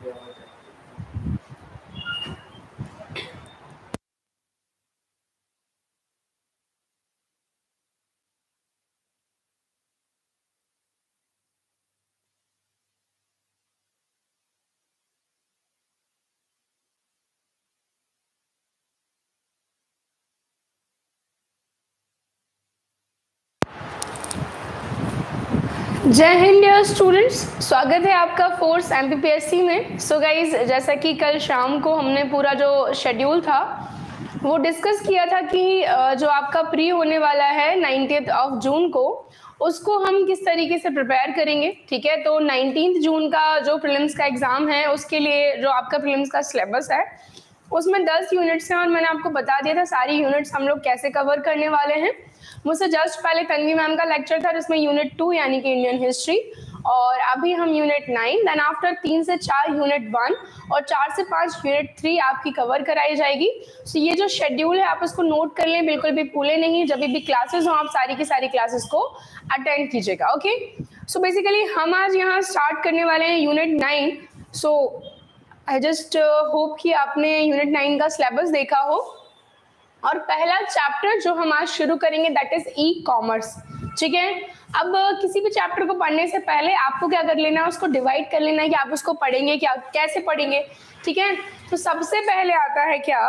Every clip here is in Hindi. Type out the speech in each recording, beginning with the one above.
जय हिंद डियर स्टूडेंट्स, स्वागत है आपका फोर्स एमपीपीएससी में। सो गाइज, जैसा कि कल शाम को हमने पूरा जो शेड्यूल था वो डिस्कस किया था कि जो आपका प्री होने वाला है 19 जून को, उसको हम किस तरीके से प्रिपेयर करेंगे। ठीक है, तो 19 जून का जो प्रीलिम्स का एग्जाम है उसके लिए जो आपका प्रीलिम्स का सिलेबस है उसमें 10 यूनिट्स हैं और मैंने आपको बता दिया था सारी यूनिट्स हम लोग कैसे कवर करने वाले हैं। मुझसे जस्ट पहले तन्वी मैम का लेक्चर था जिसमें यूनिट 2 यानी कि इंडियन हिस्ट्री, और अभी हम यूनिट 9, देन आफ्टर 3 से 4 यूनिट 1 और 4 से 5 यूनिट 3 आपकी कवर कराई जाएगी। सो ये जो शेड्यूल है आप उसको नोट कर लें, बिल्कुल भी भूलें नहीं। जब भी क्लासेस हो आप सारी की सारी क्लासेस को अटेंड कीजिएगा। ओके, सो बेसिकली हम आज यहाँ स्टार्ट करने वाले हैं unit 9। So I just hope कि आपने यूनिट 9 का सिलेबस देखा हो, और पहला चैप्टर जो हम आज शुरू करेंगे दैट इज ई कॉमर्स। ठीक है, अब किसी भी चैप्टर को पढ़ने से पहले आपको क्या कर लेना है, उसको डिवाइड कर लेना है कि आप उसको पढ़ेंगे क्या, कैसे पढ़ेंगे। ठीक है, तो सबसे पहले आता है क्या,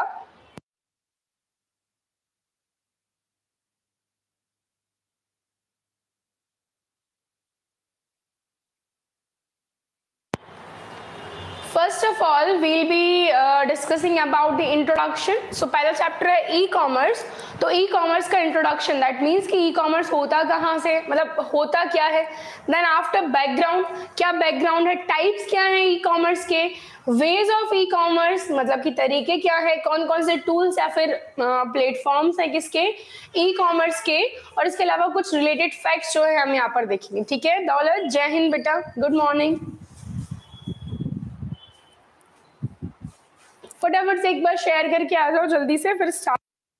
first of all we'll be discussing about the introduction. So पहला चैप्टर है ई कॉमर्स। तो ई कॉमर्स का इंट्रोडक्शन, दैट मीन्स कि ई कॉमर्स होता कहाँ से, मतलब होता क्या है। देन आफ्टर बैकग्राउंड, क्या बैकग्राउंड है, टाइप्स क्या है ई कॉमर्स के, वेज ऑफ ई कॉमर्स मतलब कि तरीके क्या है, कौन कौन से टूल्स या फिर प्लेटफॉर्म्स हैं किसके, ई कॉमर्स के, और इसके अलावा कुछ रिलेटेड फैक्ट्स जो है हम यहाँ पर देखेंगे। ठीक है दौलत, जय हिंद बेटा, गुड मॉर्निंग। फटाफट से एक बार शेयर करके आ जाओ जल्दी से, फिर start.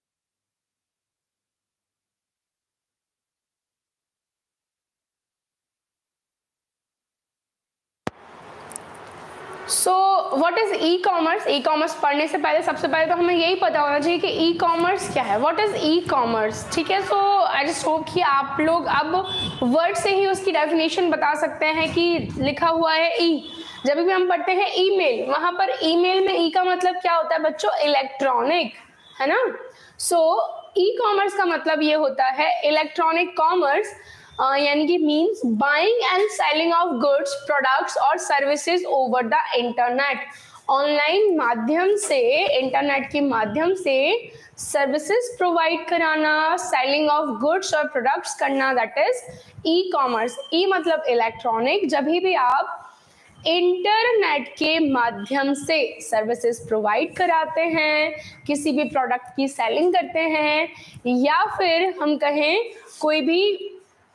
So what is e commerce. E commerce पढ़ने से पहले सबसे पहले तो हमें यही पता होना चाहिए कि ई कॉमर्स क्या है, व्हाट इज ई कॉमर्स। ठीक है, सो आई जस्ट होप कि आप लोग अब वर्ड से ही उसकी डेफिनेशन बता सकते हैं कि लिखा हुआ है ई। जब भी हम पढ़ते हैं ईमेल, वहां पर ईमेल में ई का मतलब क्या होता है बच्चों, इलेक्ट्रॉनिक, है ना। सो ई कॉमर्स का मतलब ये होता है इलेक्ट्रॉनिक कॉमर्स, यानी कि means buying and selling of goods, products और services over the internet. Online माध्यम से, इंटरनेट के माध्यम से सर्विसेज प्रोवाइड कराना, सेलिंग ऑफ गुड्स और प्रोडक्ट्स करना, that is e commerce. E मतलब इलेक्ट्रॉनिक, जब भी आप इंटरनेट के माध्यम से सर्विसेज प्रोवाइड कराते हैं, किसी भी प्रोडक्ट की सेलिंग करते हैं, या फिर हम कहें कोई भी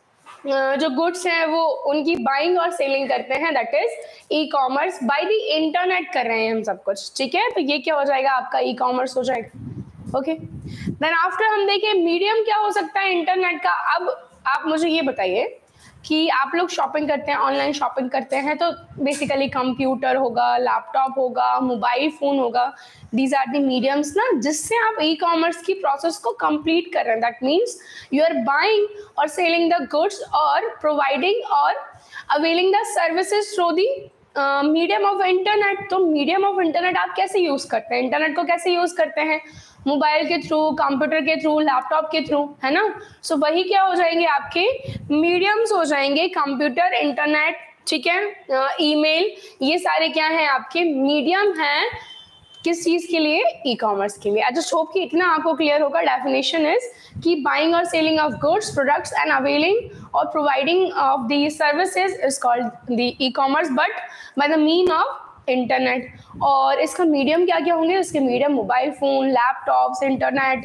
जो गुड्स हैं वो उनकी बाइंग और सेलिंग करते हैं, that is e commerce. By the internet कर रहे हैं हम सब कुछ। ठीक है, तो ये क्या हो जाएगा, आपका ई कॉमर्स हो जाएगा। ओके, देन आफ्टर हम देखें मीडियम क्या हो सकता है इंटरनेट का। अब आप मुझे ये बताइए कि आप लोग शॉपिंग करते हैं, ऑनलाइन शॉपिंग करते हैं, तो बेसिकली कंप्यूटर होगा, लैपटॉप होगा, मोबाइल फोन होगा, दीज आर द मीडियम्स ना, जिससे आप ई कॉमर्स की प्रोसेस को कंप्लीट कर रहे हैं। That means you are buying और सेलिंग द गुड्स और प्रोवाइडिंग और availing the services through the medium of internet. तो मीडियम ऑफ इंटरनेट आप कैसे यूज करते हैं, इंटरनेट को कैसे यूज करते हैं, मोबाइल के थ्रू, कंप्यूटर के थ्रू, लैपटॉप के थ्रू, है ना। सो वही क्या हो जाएंगे, आपके मीडियम्स हो जाएंगे, कंप्यूटर, इंटरनेट, ठीक है, ईमेल, ये सारे क्या हैं आपके मीडियम हैं किस चीज के लिए, ई कॉमर्स के लिए। आई जस्ट होप कि इतना आपको क्लियर होगा। डेफिनेशन इज कि बाइंग और selling of goods, products and availing और providing of the services is called the e commerce, but by the mean of internet. और इसका मीडियम क्या क्या होंगे, इसके medium mobile phone, laptops, internet,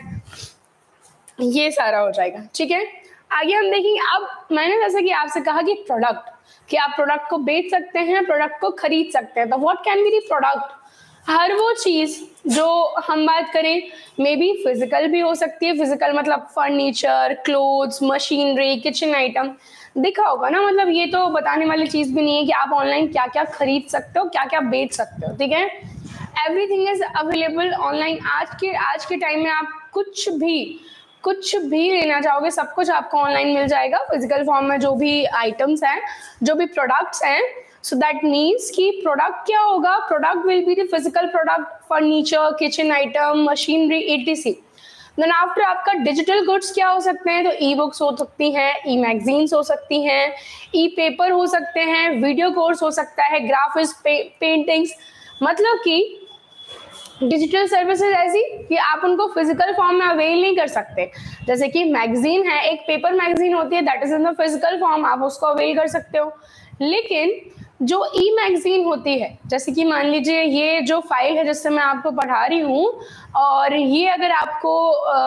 ये सारा हो जाएगा। ठीक है, आगे हम देखेंगे। अब मैंने जैसे कि आपसे कहा कि प्रोडक्ट, कि आप प्रोडक्ट को बेच सकते हैं, प्रोडक्ट को खरीद सकते हैं, तो what can be the product. हर वो चीज़ जो हम बात करें मे बी फिजिकल भी हो सकती है, फिजिकल मतलब furniture, clothes, machinery, kitchen item, दिखा होगा ना, मतलब ये तो बताने वाली चीज़ भी नहीं है कि आप ऑनलाइन क्या क्या खरीद सकते हो, क्या क्या बेच सकते हो, ठीक है। Everything is available online. आज के टाइम में आप कुछ भी लेना चाहोगे, सब कुछ आपको ऑनलाइन मिल जाएगा फिजिकल फॉर्म में, जो भी आइटम्स हैं, जो भी प्रोडक्ट्स हैं। सो दैट मीन्स कि प्रोडक्ट क्या होगा, product will be the physical product, furniture, kitchen item, machinery, etc। Then after आपका डिजिटल गुड्स क्या हो सकते हैं, तो ई बुक्स हो सकती हैं, ई मैगजीन्स हो सकती हैं, ई पेपर हो सकते हैं, वीडियो कोर्स हो सकता है, ग्राफिक्स, पेंटिंग्स, मतलब कि डिजिटल सर्विसेज ऐसी कि आप उनको फिजिकल फॉर्म में अवेल नहीं कर सकते। जैसे कि मैगजीन है, एक पेपर मैगजीन होती है, that is in the physical form, आप उसको अवेल कर सकते हो। लेकिन जो ई मैगजीन होती है, जैसे कि मान लीजिए ये जो फाइल है जिससे मैं आपको पढ़ा रही हूँ, और ये अगर आपको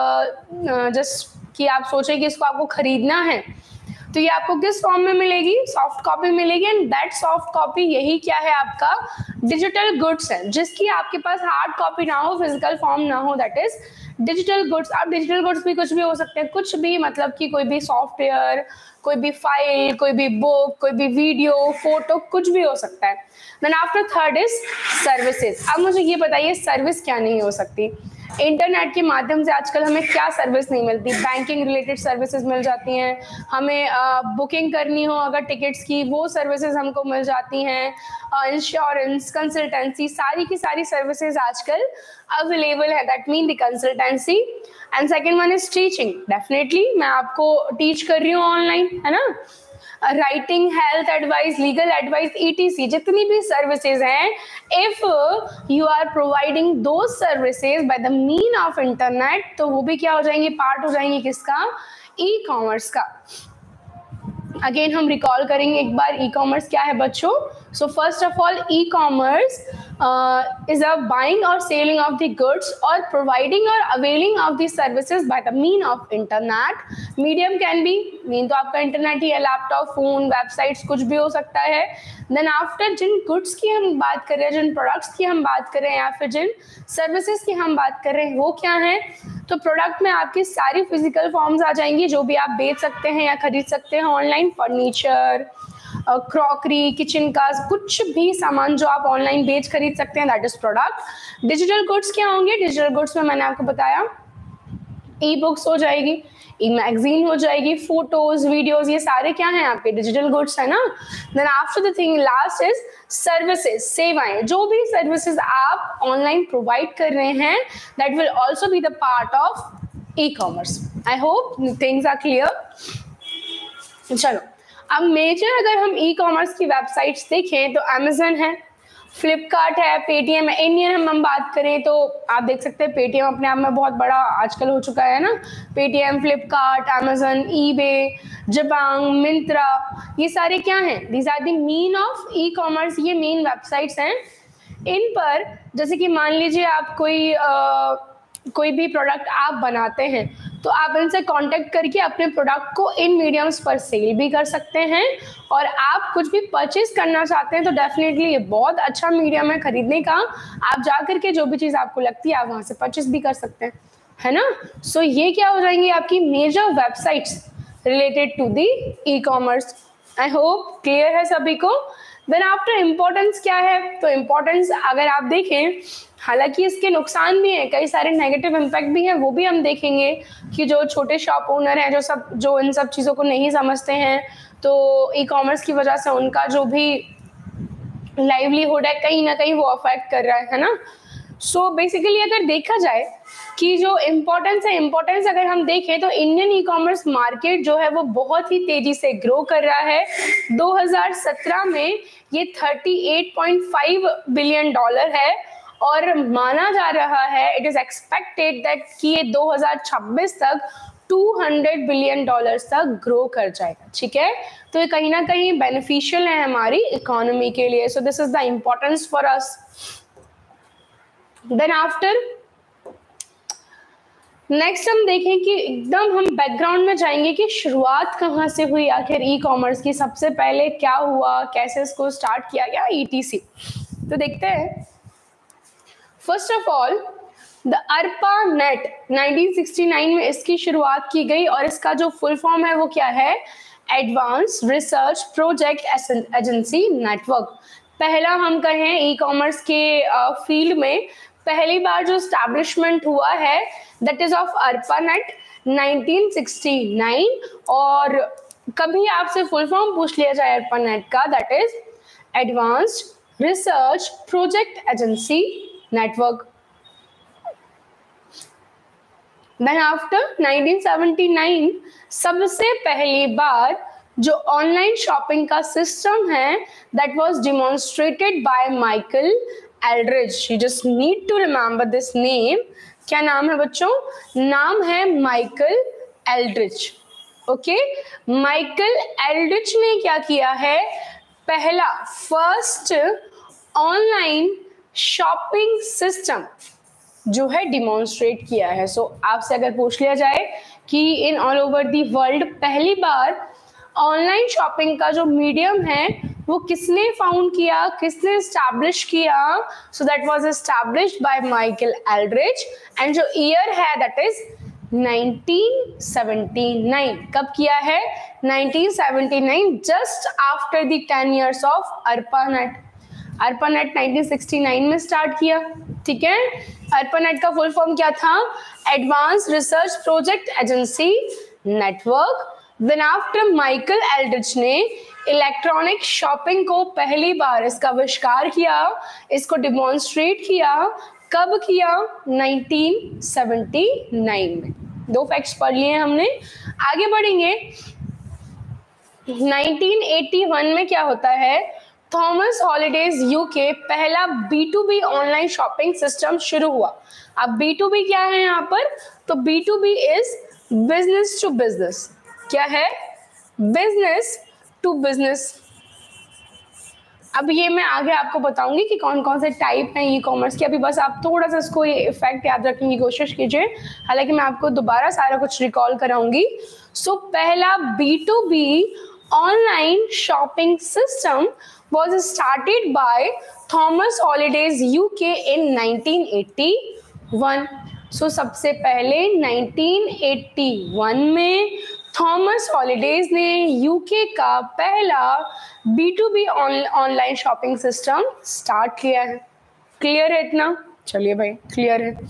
जस्ट कि आप सोचें कि इसको आपको खरीदना है, तो ये आपको किस फॉर्म में मिलेगी, सॉफ्ट कॉपी मिलेगी। एंड दैट सॉफ्ट कॉपी यही क्या है, आपका डिजिटल गुड्स है, जिसकी आपके पास हार्ड कॉपी ना हो, फिजिकल फॉर्म ना हो, दैट इज डिजिटल गुड्स। अब डिजिटल गुड्स भी कुछ भी हो सकते हैं, कुछ भी, मतलब कि कोई भी सॉफ्टवेयर, कोई भी फाइल, कोई भी बुक, कोई भी वीडियो, फोटो, कुछ भी हो सकता है। Then after third is services. अब मुझे ये बताइए सर्विस क्या नहीं हो सकती। इंटरनेट के माध्यम से आजकल हमें क्या सर्विस नहीं मिलती, बैंकिंग रिलेटेड सर्विसेज मिल जाती हैं, हमें बुकिंग करनी हो अगर टिकट्स की, वो सर्विसेज हमको मिल जाती हैं, इंश्योरेंस, कंसल्टेंसी, सारी की सारी सर्विसेज आजकल अवेलेबल है, that mean the consultancy. And second one is teaching, definitely मैं आपको टीच कर रही हूँ ऑनलाइन, है ना। Writing, health advice, legal advice, etc, जितनी भी सर्विसेज हैं, if you are providing those services by the mean of internet, तो वो भी क्या हो जाएंगे, पार्ट हो जाएंगे किसका, ई कॉमर्स का। अगेन हम रिकॉल करेंगे एक बार, ई कॉमर्स क्या है बच्चों। So first of all, e commerce is a buying or selling of the goods or providing or availing of the services by the mean of internet. Medium can be, mean तो आपका इंटरनेट ही है, लैपटॉप, फोन, वेबसाइट्स, कुछ भी हो सकता है। देन आफ्टर जिन गुड्स की हम बात कर रहे हैं, जिन प्रोडक्ट्स की हम बात कर रहे हैं, या फिर जिन सर्विसेज की हम बात कर रहे हैं, वो क्या है, तो प्रोडक्ट में आपकी सारी फिजिकल फॉर्म्स आ जाएंगी, जो भी आप बेच सकते हैं या खरीद सकते हैं ऑनलाइन, फर्नीचर, क्रॉकरी, किचन का कुछ भी सामान जो आप ऑनलाइन बेच खरीद सकते हैं, that is product. Digital goods क्या होंगे, डिजिटल गुड्स में मैंने आपको बताया ई बुक्स हो जाएगी, ई मैगजीन हो जाएगी, फोटोज, वीडियोस, ये सारे क्या हैं आपके डिजिटल गुड्स है ना। Then after the thing last is services, सेवाएं, जो भी सर्विसेज आप ऑनलाइन प्रोवाइड कर रहे हैं, that will also be the part of e commerce. I hope things are clear. चलो अब मेजर अगर हम ई कॉमर्स की वेबसाइट्स देखें तो अमेजन है, फ्लिपकार्ट है, पेटीएम है। इंडियन हम बात करें तो आप देख सकते हैं पेटीएम अपने आप में बहुत बड़ा आजकल हो चुका है ना। Paytm, Flipkart, Amazon, eBay, Jabong, Myntra, ये सारे क्या हैं, these are the mean of e commerce, ये मेन वेबसाइट्स हैं। इन पर जैसे कि मान लीजिए आप कोई भी प्रोडक्ट आप बनाते हैं, तो आप इनसे कांटेक्ट करके अपने प्रोडक्ट को इन मीडियम्स पर सेल भी कर सकते हैं। और आप कुछ भी परचेज करना चाहते हैं तो डेफिनेटली ये बहुत अच्छा मीडियम है खरीदने का। आप जा करके जो भी चीज़ आपको लगती है आप वहाँ से परचेज भी कर सकते हैं, है ना। सो ये क्या हो जाएंगी आपकी major websites related to the e commerce. I hope clear है सभी को। देन आफ्टर इम्पोर्टेंस क्या है, तो इम्पोर्टेंस अगर आप देखें, हालांकि इसके नुकसान भी हैं, कई सारे नेगेटिव इम्पैक्ट भी हैं, वो भी हम देखेंगे कि जो छोटे शॉप ओनर हैं, जो इन सब चीज़ों को नहीं समझते हैं, तो ई कॉमर्स की वजह से उनका जो भी लाइवलीहुड है कहीं ना कहीं वो अफेक्ट कर रहा है ना। सो बेसिकली अगर देखा जाए कि जो इम्पोर्टेंस है, इम्पोर्टेंस अगर हम देखें तो इंडियन ई कॉमर्स मार्केट जो है वो बहुत ही तेजी से ग्रो कर रहा है। 2017 में ये $38.5 बिलियन है और माना जा रहा है, इट इज एक्सपेक्टेड दैट कि ये 2026 तक $200 बिलियन तक ग्रो कर जाएगा। ठीक है, तो ये कहीं ना कहीं बेनिफिशियल है हमारी इकोनॉमी के लिए। So this is the importance for us. Then after next हम देखें कि एकदम हम बैकग्राउंड में जाएंगे कि शुरुआत कहाँ से हुई आखिर ई कॉमर्स की, सबसे पहले क्या हुआ, कैसे इसको स्टार्ट किया गया, etc। तो देखते हैं first of all the ARPANET 1969 में इसकी शुरुआत की गई और इसका जो फुल फॉर्म है वो क्या है, advance research project agency network. पहला हम कहें ई कॉमर्स के फील्ड में पहली बार जो स्टैब्लिशमेंट हुआ है that is of ARPANET 1969। और कभी आपसे फुल फॉर्म पूछ लिया जाए अर्पा नेट का, that is advanced research project agency network. Then after 1979 सबसे पहली बार जो ऑनलाइन शॉपिंग का सिस्टम है that was demonstrated by Michael Aldrich. You just need to remember this name. क्या नाम है बच्चों? नाम है Michael Aldrich. Okay, Michael Aldrich ने क्या किया है, पहला फर्स्ट ऑनलाइन शॉपिंग सिस्टम जो है डिमॉन्स्ट्रेट किया है। सो आपसे अगर पूछ लिया जाए कि in all over the world पहली बार ऑनलाइन शॉपिंग का जो मीडियम है वो किसने फाउंड किया, किसने एस्टैब्लिश किया, so that was established by Michael Aldrich and जो ईयर है दैट इज 1979। कब किया है? 1979, just after the 10 years of ARPANET। ARPANET 1969 में स्टार्ट किया, ठीक है। ARPANET का फुल फॉर्म क्या था? Advance research project agency network. Then after Michael Aldrich ने इलेक्ट्रॉनिक शॉपिंग को पहली बार इसका आविष्कार किया, इसको डिमॉन्स्ट्रेट किया। कब किया? 1979 में। दो फैक्ट्स पढ़ लिए हमने, आगे बढ़ेंगे। 1981 में क्या होता है, थॉमस हॉलिडेज यूके पहला B2B ऑनलाइन शॉपिंग सिस्टम शुरू हुआ। अब B2B क्या है यहाँ पर? तो B2B is business to business. क्या है? Business to business. अब ये मैं आगे आपको बताऊंगी कि कौन कौन से टाइप हैं ई कॉमर्स के। अभी बस आप थोड़ा सा इसको ये इफेक्ट याद रखने की कोशिश कीजिए, हालांकि मैं आपको दोबारा सारा कुछ रिकॉल कराऊंगी। सो पहला B2B online shopping system was started by Thomas Holidays UK in 1981। सो सबसे पहले 1981 में थॉमस हॉलिडेज ने यूके का पहला B2B online shopping system start किया है। क्लियर है इतना? चलिए भाई, क्लियर है।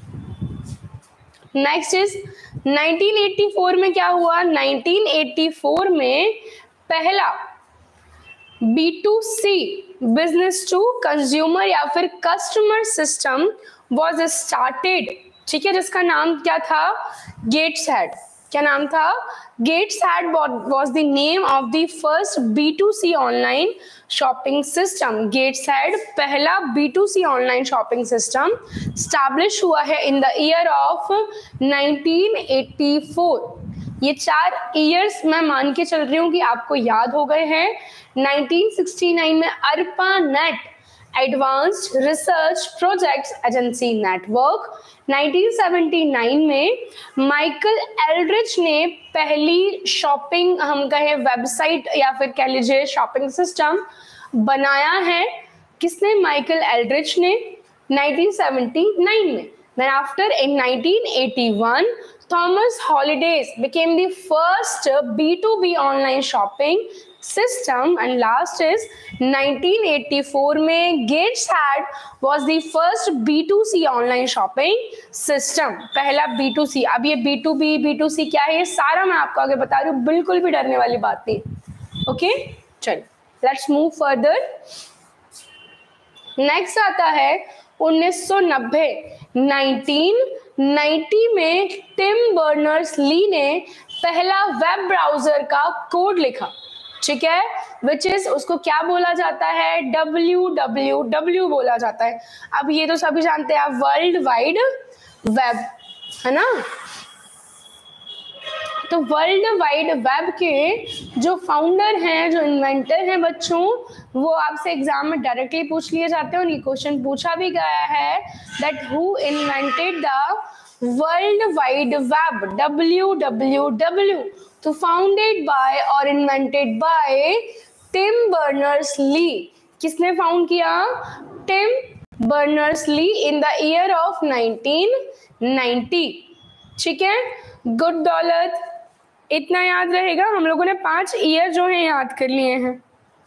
नेक्स्ट इज 1984 में क्या हुआ? 1984 में पहला B2C बिजनेस टू कंज्यूमर या फिर कस्टमर सिस्टम वाज स्टार्टेड, ठीक है, जिसका नाम क्या था? गेट्सहेड। क्या नाम था? Gateshead was the name of the first B2C online shopping system. Gateshead पहला B2C online shopping system establish हुआ है इन द ईयर ऑफ 1984। ये 4 ईयर्स मैं मान के चल रही हूँ कि आपको याद हो गए हैं। 1969 में ARPANET advanced research projects agency network. 1979 में माइकल एल्ड्रिच ने पहली शॉपिंग, हम कहें वेबसाइट या फिर कह लीजिए शॉपिंग सिस्टम बनाया है। किसने? माइकल एल्ड्रिच ने 1979 में। Then after in 1981 Thomas Holidays became the first B2B online shopping system and last is 1984 में Gateshead was the first B2C online shopping system। पहला B2C। अब ये B2B B2C क्या है ये सारा मैं आपको आगे बता रही हूँ, बिल्कुल भी डरने वाली बात नहीं। ओके, चलिए लेट्स मूव फर्दर। नेक्स्ट आता है 1990। 1990 में टिम बर्नर्स-ली ने पहला वेब ब्राउजर का कोड लिखा, ठीक है, विच इज उसको क्या बोला जाता है? www बोला जाता है। अब ये तो सभी जानते हैं, वर्ल्ड वाइड वेब, है ना। तो वर्ल्ड वाइड वेब के जो फाउंडर हैं, जो इन्वेंटर हैं बच्चों, वो आपसे एग्जाम में डायरेक्टली पूछ लिए जाते हैं और ये क्वेश्चन पूछा भी गया है that who invented the world wide web www। तो फाउंडेड बाय और इन्वेंटेड बाय टिम बर्नर्स-ली। किसने फाउंड किया? Tim Berners-Lee in the year of 1990। ठीक है, गुड दौलत, इतना याद रहेगा। हम लोगों ने 5 ईयर जो है याद कर लिए हैं।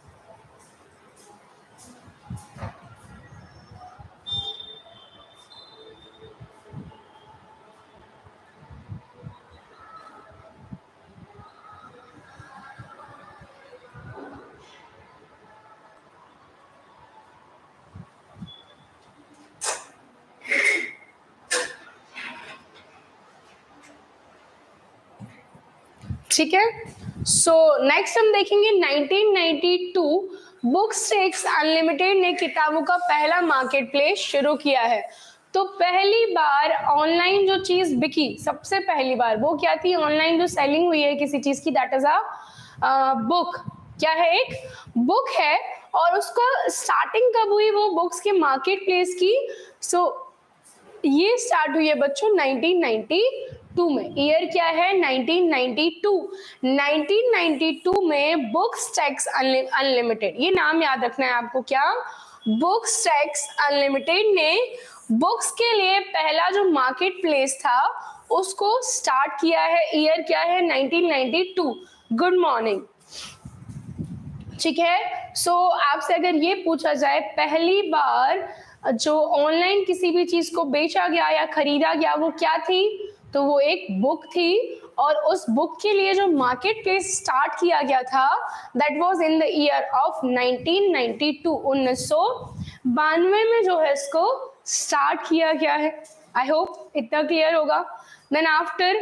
ठीक है, सो नेक्स्ट हम देखेंगे 1992 बुकस्टेक्स अनलिमिटेड ने किताबों का पहला मार्केट प्लेस शुरू किया है। तो पहली बार ऑनलाइन जो चीज बिकी, सबसे पहली बार वो क्या थी? ऑनलाइन जो सेलिंग हुई है किसी चीज की, दैट इज अ बुक। क्या है? एक बुक है। और उसका स्टार्टिंग कब हुई वो बुक्स के मार्केट प्लेस की? सो ये स्टार्ट हुई है बच्चों 1992 में। ईयर क्या है? 1992। 1992 में बुकस्टेक्स अनलिमिटेड, ये नाम याद रखना है आपको। क्या? बुकस्टेक्स अनलिमिटेड ने बुक्स के लिए पहला जो मार्केट प्लेस था उसको स्टार्ट किया है। ईयर क्या है? 1992। Good morning. ठीक है, सो आपसे अगर ये पूछा जाए पहली बार जो ऑनलाइन किसी भी चीज को बेचा गया या खरीदा गया वो क्या थी, तो वो एक बुक थी। और उस बुक के लिए जो मार्केट प्लेस स्टार्ट किया गया था that was in the year of 1992। 1992 में जो है इसको स्टार्ट किया गया है। आई होप इतना क्लियर होगा। देन आफ्टर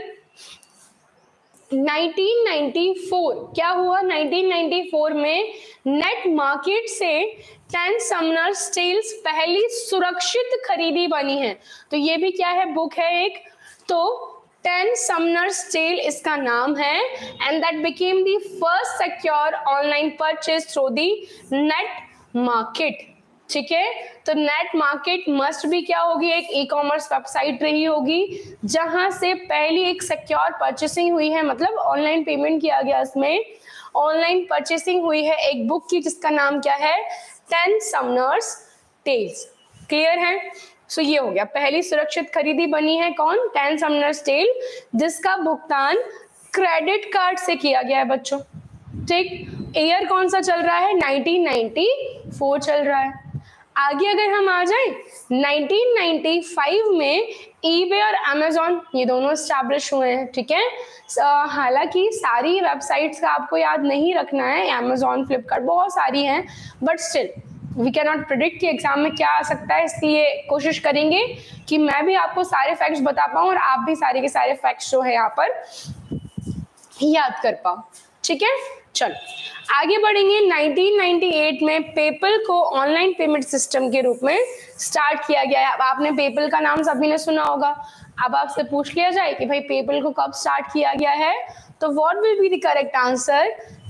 1994 क्या हुआ? 1994 में नेट मार्केट से 10 समनर्स टेल्स पहली सुरक्षित खरीदी बनी है। तो ये भी क्या है? बुक है एक। तो 10 समनर्स टेल इसका नाम है and that became the first secure online purchase through the net market. ठीक है, तो नेट मार्केट मस्ट भी क्या होगी? एक ई कॉमर्स वेबसाइट रही होगी जहां से पहली एक सिक्योर परचेसिंग हुई है, मतलब ऑनलाइन पेमेंट किया गया, इसमें ऑनलाइन परचेसिंग हुई है एक बुक की जिसका नाम क्या है? 10 समनर्स टेल्स। क्लियर है? सो ये हो गया, पहली सुरक्षित खरीदी बनी है कौन? 10 समनर्स टेल, जिसका भुगतान क्रेडिट कार्ड से किया गया है बच्चों। ठीक, ईयर कौन सा चल रहा है? 1994 चल रहा है। आगे अगर हम आ जाए 1995 में ईबे और अमेजॉन ये दोनों एस्टैब्लिश हुए हैं। ठीक है, हालांकि सारी वेबसाइट्स का आपको याद नहीं रखना है, अमेजॉन, फ्लिपकार्ट, बहुत सारी हैं, but still we can not predict कि एग्जाम में क्या आ सकता है, इसलिए कोशिश करेंगे कि मैं भी आपको सारे फैक्ट्स बता पाऊँ और आप भी सारे के सारे फैक्ट्स जो है यहाँ पर याद कर पाओ। ठीक है, चलो आगे बढ़ेंगे। 1998 में पेपल को ऑनलाइन पेमेंट सिस्टम के रूप में स्टार्ट किया गया है। अब आपने पेपल का नाम सभी ने सुना होगा। अब आपसे पूछ लिया जाए कि भाई पेपल को कब स्टार्ट किया गया है, तो what will be the correct answer?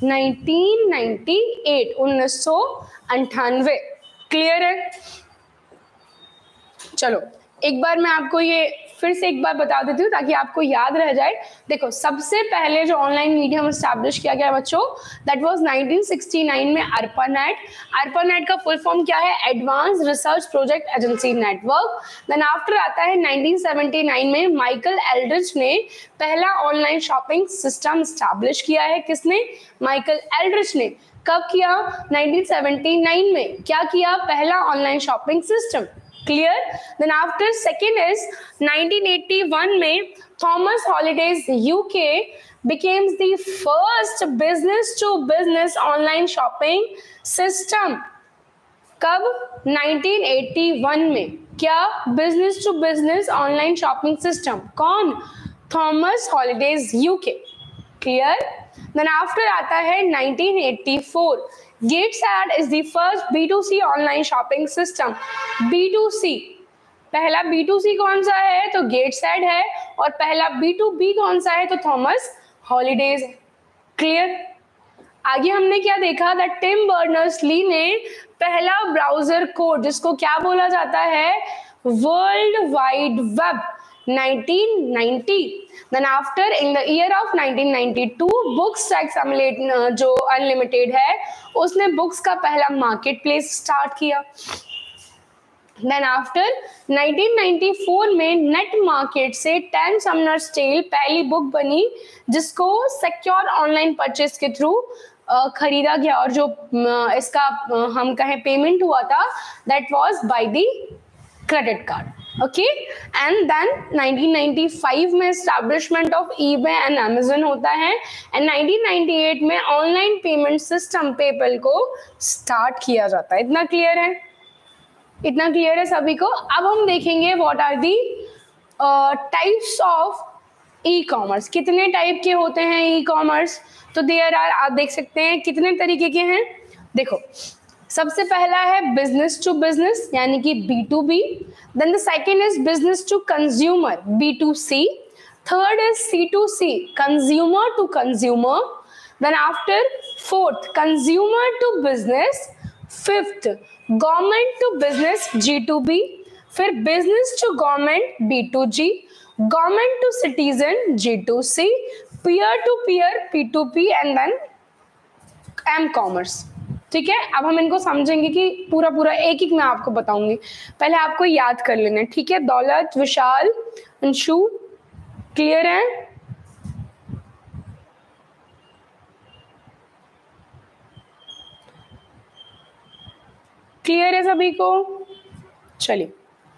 1998, 1998। Clear है? चलो एक बार मैं आपको ये फिर से एक बार बता देती हूँ ताकि आपको याद रह जाए। देखो, सबसे पहले जो ऑनलाइन मीडियम एस्टैब्लिश किया गया बच्चों दैट वाज 1969 में ARPANET। ARPANET का फुल फॉर्म क्या है? Advance research project agency network. Then after आता है 1979 में माइकल एल्ड्रिच ने पहला ऑनलाइन शॉपिंग सिस्टम एस्टैब्लिश किया है। किसने? माइकल एल्ड्रिच ने। कब किया? 1979 में। क्या किया? पहला online shopping system. Clear? Then after second is 1981 में Thomas Holidays UK becomes the first business to business online shopping system। कब? 1981 में। क्या? business to business online shopping system। कौन? Thomas Holidays UK. Clear? Then after आता है 1984 GatesAd is the first B2C online shopping system। B2C, पहला B2C कौन सा है? तो GatesAd है। और पहला B2B कौन सा है? तो थॉमस हॉलिडेज है। क्लियर? आगे हमने क्या देखा? दैट टिम बर्नर्स-ली ने पहला ब्राउजर कोड, जिसको क्या बोला जाता है? World wide web, 1990। Then after in the year of 1992 Bookstacks जो अनलिमिटेड है उसने बुक्स का पहला मार्केट प्लेस स्टार्ट किया। देन आफ्टर 1994 में नेट मार्केट से 10 समनर्स टेल पहली बुक बनी जिसको सिक्योर ऑनलाइन परचेस के थ्रू खरीदा गया, और जो इसका हम कहें पेमेंट हुआ था that was by the credit card. Okay, and then 1995 में establishment of eBay and Amazon होता है, एंड 1998 में ऑनलाइन पेमेंट सिस्टम पेपल को स्टार्ट किया जाता है। इतना क्लियर है? इतना क्लियर है सभी को? अब हम देखेंगे what are the types of e commerce. कितने टाइप के होते हैं ई कॉमर्स? तो देयर आर, आप देख सकते हैं कितने तरीके के हैं। देखो, सबसे पहला है बिजनेस टू बिजनेस यानी कि B2B, then the second is business to consumer B2C, third is C2C consumer to consumer, then after fourth consumer to business, fifth government to business G2B, फिर business to government B2G, government to citizen G2C, peer to peer P2P and then M commerce. ठीक है, अब हम इनको समझेंगे कि पूरा पूरा एक एक मैं आपको बताऊंगी, पहले आपको याद कर लेना है। ठीक है, दौलत, विशाल, अंशु, क्लियर है? क्लियर है सभी को? चलिए,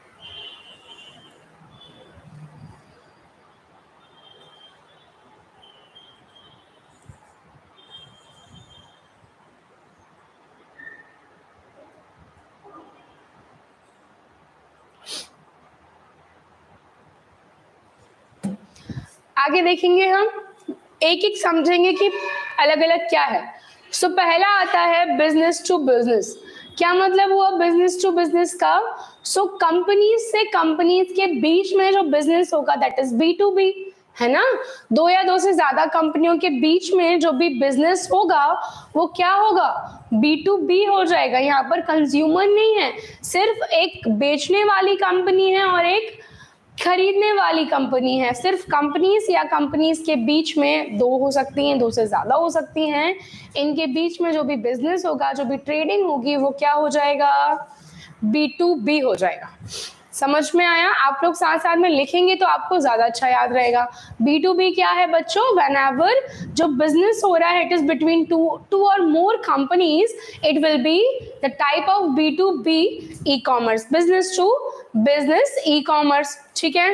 आगे देखेंगे हम, एक एक समझेंगे कि अलग अलग क्या है। सो पहला आता है बिजनेस टू बिजनेस। क्या मतलब हुआ बिजनेस टू बिजनेस का? सो कंपनीज से कंपनीज के बीच में जो बिजनेस होगा दैट इज B2B, है ना? दो या दो से ज्यादा कंपनियों के बीच में जो भी बिजनेस होगा वो क्या होगा? B2B हो जाएगा। यहाँ पर कंज्यूमर नहीं है, सिर्फ एक बेचने वाली कंपनी है और एक खरीदने वाली कंपनी है। सिर्फ कंपनीज या कंपनीज के बीच में दो हो सकती हैं, दो से ज्यादा हो सकती हैं, इनके बीच में जो भी बिजनेस होगा, जो भी ट्रेडिंग होगी वो क्या हो जाएगा? B2B हो जाएगा। समझ में आया? आप लोग साथ साथ में लिखेंगे तो आपको ज्यादा अच्छा याद रहेगा। B2B क्या है बच्चों? व्हेनेवर जो बिजनेस हो रहा है इट इज बिटवीन टू और more companies, it will be the type of B2B e commerce, business to business e commerce. ठीक है,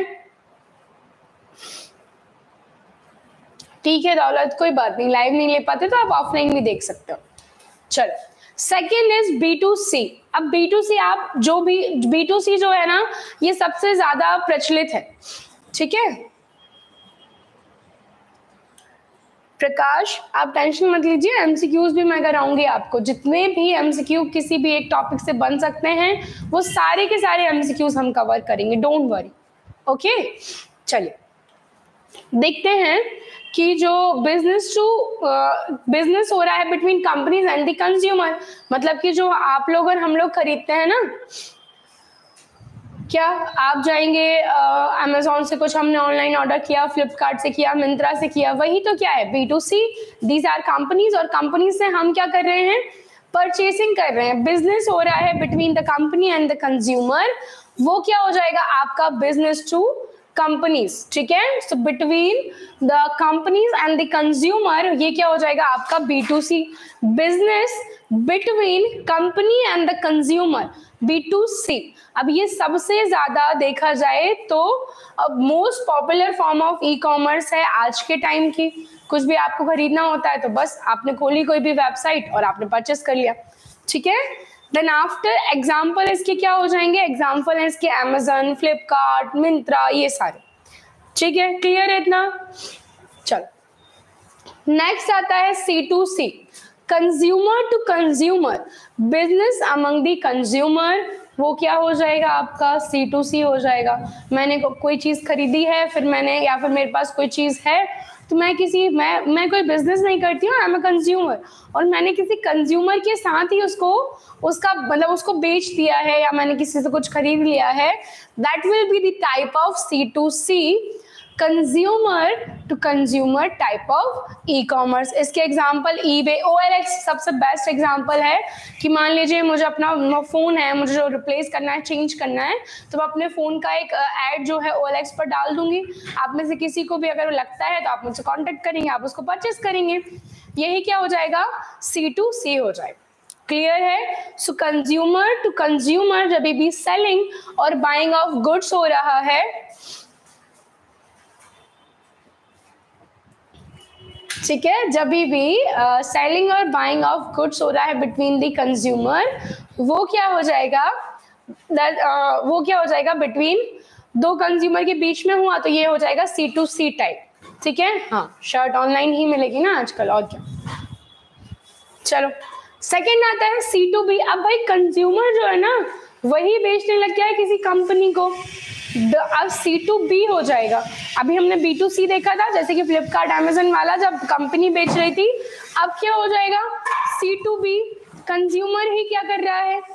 ठीक है दौलत, कोई बात नहीं, लाइव नहीं ले पाते तो आप ऑफलाइन भी देख सकते हो। चलो, सेकेंड इज B2C। अब B2C आप जो भी B2C जो है ना ये सबसे ज्यादा प्रचलित है। ठीक है प्रकाश, आप टेंशन मत लीजिए, एमसीक्यूज भी मैं कराऊंगी आपको। जितने भी एमसीक्यू किसी भी एक टॉपिक से बन सकते हैं वो सारे के सारे एमसीक्यूज हम कवर करेंगे, डोंट वरी। ओके, चलिए देखते हैं कि जो बिजनेस हो रहा है between companies and the consumer, मतलब कि जो आप लोग और हम लोग खरीदते हैं ना, क्या आप जाएंगे अमेजोन से कुछ हमने ऑनलाइन ऑर्डर किया, फ्लिपकार्ट से किया, मिंत्रा से किया, वही तो क्या है? B2C, दीज आर कंपनीज, और कंपनीज से हम क्या कर रहे हैं? परचेसिंग कर रहे हैं। बिजनेस हो रहा है between the company and the consumer, वो क्या हो जाएगा? आपका बिजनेस टू कंपनीज। ठीक है, so between the companies and the consumer ये क्या हो जाएगा? आपका B2C। Business between company and the consumer B2C। अब ये सबसे ज्यादा देखा जाए तो अब most popular form of e commerce है आज के टाइम की। कुछ भी आपको खरीदना होता है तो बस आपने खोली कोई भी वेबसाइट और आपने परचेस कर लिया। ठीक है, देन आफ्टर एग्जाम्पल इसके क्या हो जाएंगे? एग्जाम्पल है इसके अमेजन, फ्लिपकार्ट, मिंत्रा, ये सारे। ठीक है, क्लियर है इतना? चलो नेक्स्ट आता है C2C, consumer to consumer, business among the consumer, वो क्या हो जाएगा? आपका C2C हो जाएगा। मैंने कोई चीज खरीदी है, फिर मैंने या फिर मेरे पास कोई चीज है तो मैं कोई बिजनेस नहीं करती हूँ, आई एम अ कंज्यूमर, और मैंने किसी कंज्यूमर के साथ ही उसको बेच दिया है या मैंने किसी से कुछ खरीद लिया है, that will be the type of C2C consumer to consumer type of e commerce. इसके एग्जाम्पल ईबे, OLX सबसे बेस्ट एग्जाम्पल है कि मान लीजिए मुझे अपना फ़ोन है, मुझे जो रिप्लेस करना है, चेंज करना है, तो मैं अपने फ़ोन का एक ऐड जो है OLX पर डाल दूंगी। आप में से किसी को भी अगर लगता है तो आप मुझसे कॉन्टेक्ट करेंगे, आप उसको परचेस करेंगे। यही क्या हो जाएगा, C2C हो जाएगा। क्लियर है? सो कंज्यूमर टू कंज्यूमर जब भी सेलिंग और बाइंग ऑफ गुड्स हो रहा है, ठीक है, जब भी सेलिंग और बाइंग ऑफ गुड्स हो रहा है बिटवीन द कंज्यूमर, वो क्या हो जाएगा, बिटवीन दो कंज्यूमर के बीच में हुआ तो ये हो जाएगा C2C टाइप। ठीक है, हाँ, शर्ट ऑनलाइन ही मिलेगी ना आजकल, और क्या। चलो सेकंड आता है C2B। अब भाई कंज्यूमर जो है ना वही बेचने लग गया है किसी कंपनी को, अब C2B हो जाएगा। अभी हमने B2C देखा था, जैसे कि फ्लिपकार्ट अमेजन वाला जब कंपनी बेच रही थी, अब क्या हो जाएगा, C2B, कंज्यूमर ही क्या कर रहा है,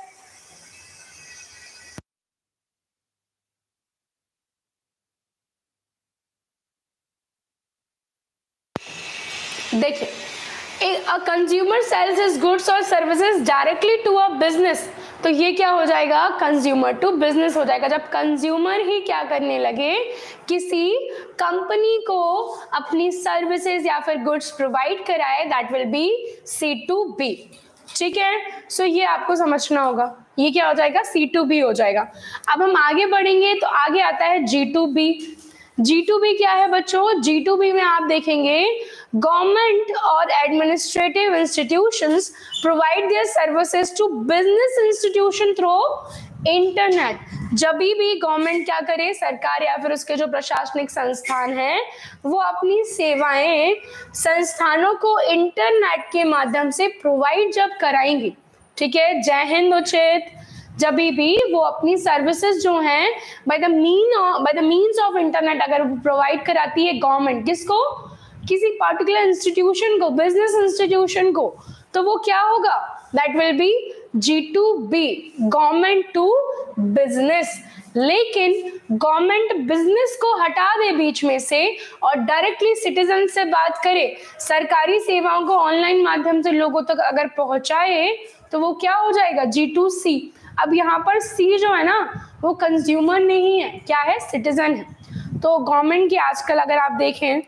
देखिए, a consumer sells his goods or services directly to a business, तो ये क्या हो जाएगा, कंज्यूमर टू बिजनेस हो जाएगा। जब कंज्यूमर ही क्या करने लगे, किसी कंपनी को अपनी सर्विसेज या फिर गुड्स प्रोवाइड कराए, दैट विल बी C2B। ठीक है, सो ये आपको समझना होगा, ये क्या हो जाएगा, C2B हो जाएगा। अब हम आगे बढ़ेंगे तो आगे आता है G2B। G2B क्या है बच्चों, G2B में आप देखेंगे गवर्नमेंट और administrative institutions provide their services to business institution through internet. जब भी गवर्नमेंट क्या करे, सरकार या फिर उसके जो प्रशासनिक संस्थान हैं, वो अपनी सेवाएं संस्थानों को इंटरनेट के माध्यम से प्रोवाइड जब कराएंगी, ठीक है, जय हिंद उचित, जब भी वो अपनी सर्विसेज जो हैं by the means of internet अगर प्रोवाइड कराती है गवर्नमेंट, किसको, किसी पर्टिकुलर इंस्टीट्यूशन को, बिजनेस इंस्टीट्यूशन को, तो वो क्या होगा, that will be G2B, government to business. लेकिन गवर्नमेंट बिजनेस को हटा दे बीच में से और डायरेक्टली सिटीजन से बात करे, सरकारी सेवाओं को ऑनलाइन माध्यम से लोगों तक अगर पहुंचाए, तो वो क्या हो जाएगा, G2C। अब यहाँ पर C जो है ना वो कंज्यूमर नहीं है, क्या है, सिटीजन है। तो गवर्नमेंट की आजकल अगर आप देखें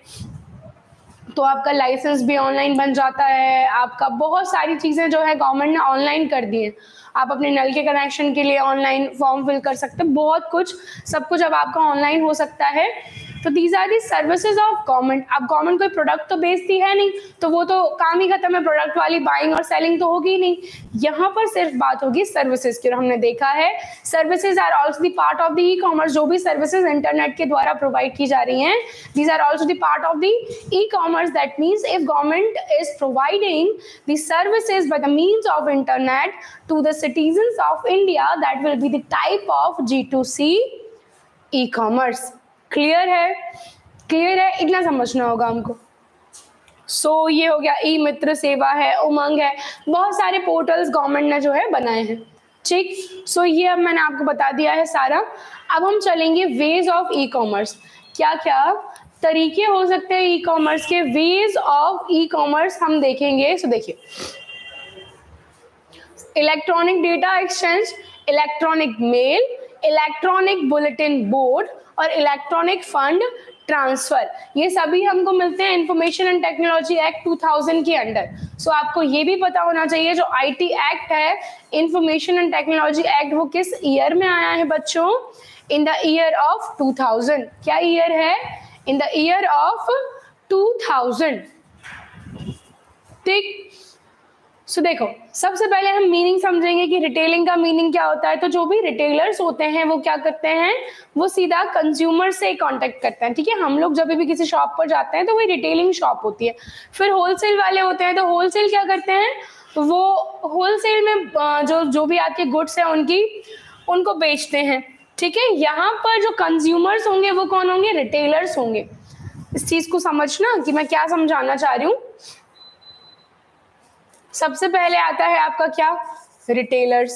तो आपका लाइसेंस भी ऑनलाइन बन जाता है, आपका बहुत सारी चीज़ें जो है गवर्नमेंट ने ऑनलाइन कर दी है। आप अपने नल के कनेक्शन के लिए ऑनलाइन फॉर्म फिल कर सकते हैं, बहुत कुछ, सब कुछ अब आपका ऑनलाइन हो सकता है। तो these are the services of government. अब गवर्नमेंट कोई प्रोडक्ट तो बेचती है नहीं, तो वो तो काम ही खत्म है, प्रोडक्ट वाली बाइंग और सेलिंग तो होगी नहीं। यहाँ पर सिर्फ बात होगी सर्विसेज की, और हमने देखा है services are also the part of the e commerce. जो भी सर्विसेज इंटरनेट के द्वारा प्रोवाइड की जा रही हैं, these are also the part of the e commerce. That means if government is providing the services by the means of internet to the citizens of India, that will be the type of G2C e commerce. Clear है, क्लियर है, इतना समझना होगा हमको। सो ये हो गया, ई मित्र सेवा है, उमंग है, बहुत सारे पोर्टल्स गवर्नमेंट ने जो है बनाए हैं। ठीक, सो ये अब मैंने आपको बता दिया है सारा। अब हम चलेंगे वेज ऑफ ई कॉमर्स। क्या क्या तरीके हो सकते हैं ई कॉमर्स के, वेज ऑफ ई कॉमर्स हम देखेंगे। सो देखिए, electronic data exchange, electronic mail, electronic bulletin board और इलेक्ट्रॉनिक फंड ट्रांसफर, ये सभी हमको मिलते हैं इंफॉर्मेशन एंड टेक्नोलॉजी एक्ट 2000 के अंडर। सो आपको ये भी पता होना चाहिए जो IT एक्ट है, इंफॉर्मेशन एंड टेक्नोलॉजी एक्ट, वो किस ईयर में आया है बच्चों, इन द ईयर ऑफ 2000। क्या ईयर है, इन द ईयर ऑफ 2000। ठीक, सो देखो, सबसे पहले हम मीनिंग समझेंगे कि रिटेलिंग का मीनिंग क्या होता है। तो जो भी रिटेलर्स होते हैं वो क्या करते हैं, वो सीधा कंज्यूमर से कांटेक्ट करते हैं। ठीक है, हम लोग जब भी किसी शॉप पर जाते हैं तो वही रिटेलिंग शॉप होती है। फिर होलसेल वाले होते हैं, तो होलसेल क्या करते हैं, वो होलसेल में जो भी आपके गुड्स हैं उनको बेचते हैं। ठीक है, यहाँ पर जो कंज्यूमर्स होंगे वो कौन होंगे, रिटेलर्स होंगे। इस चीज को समझना कि मैं क्या समझाना चाह रही हूँ। सबसे पहले आता है आपका क्या, रिटेलर्स,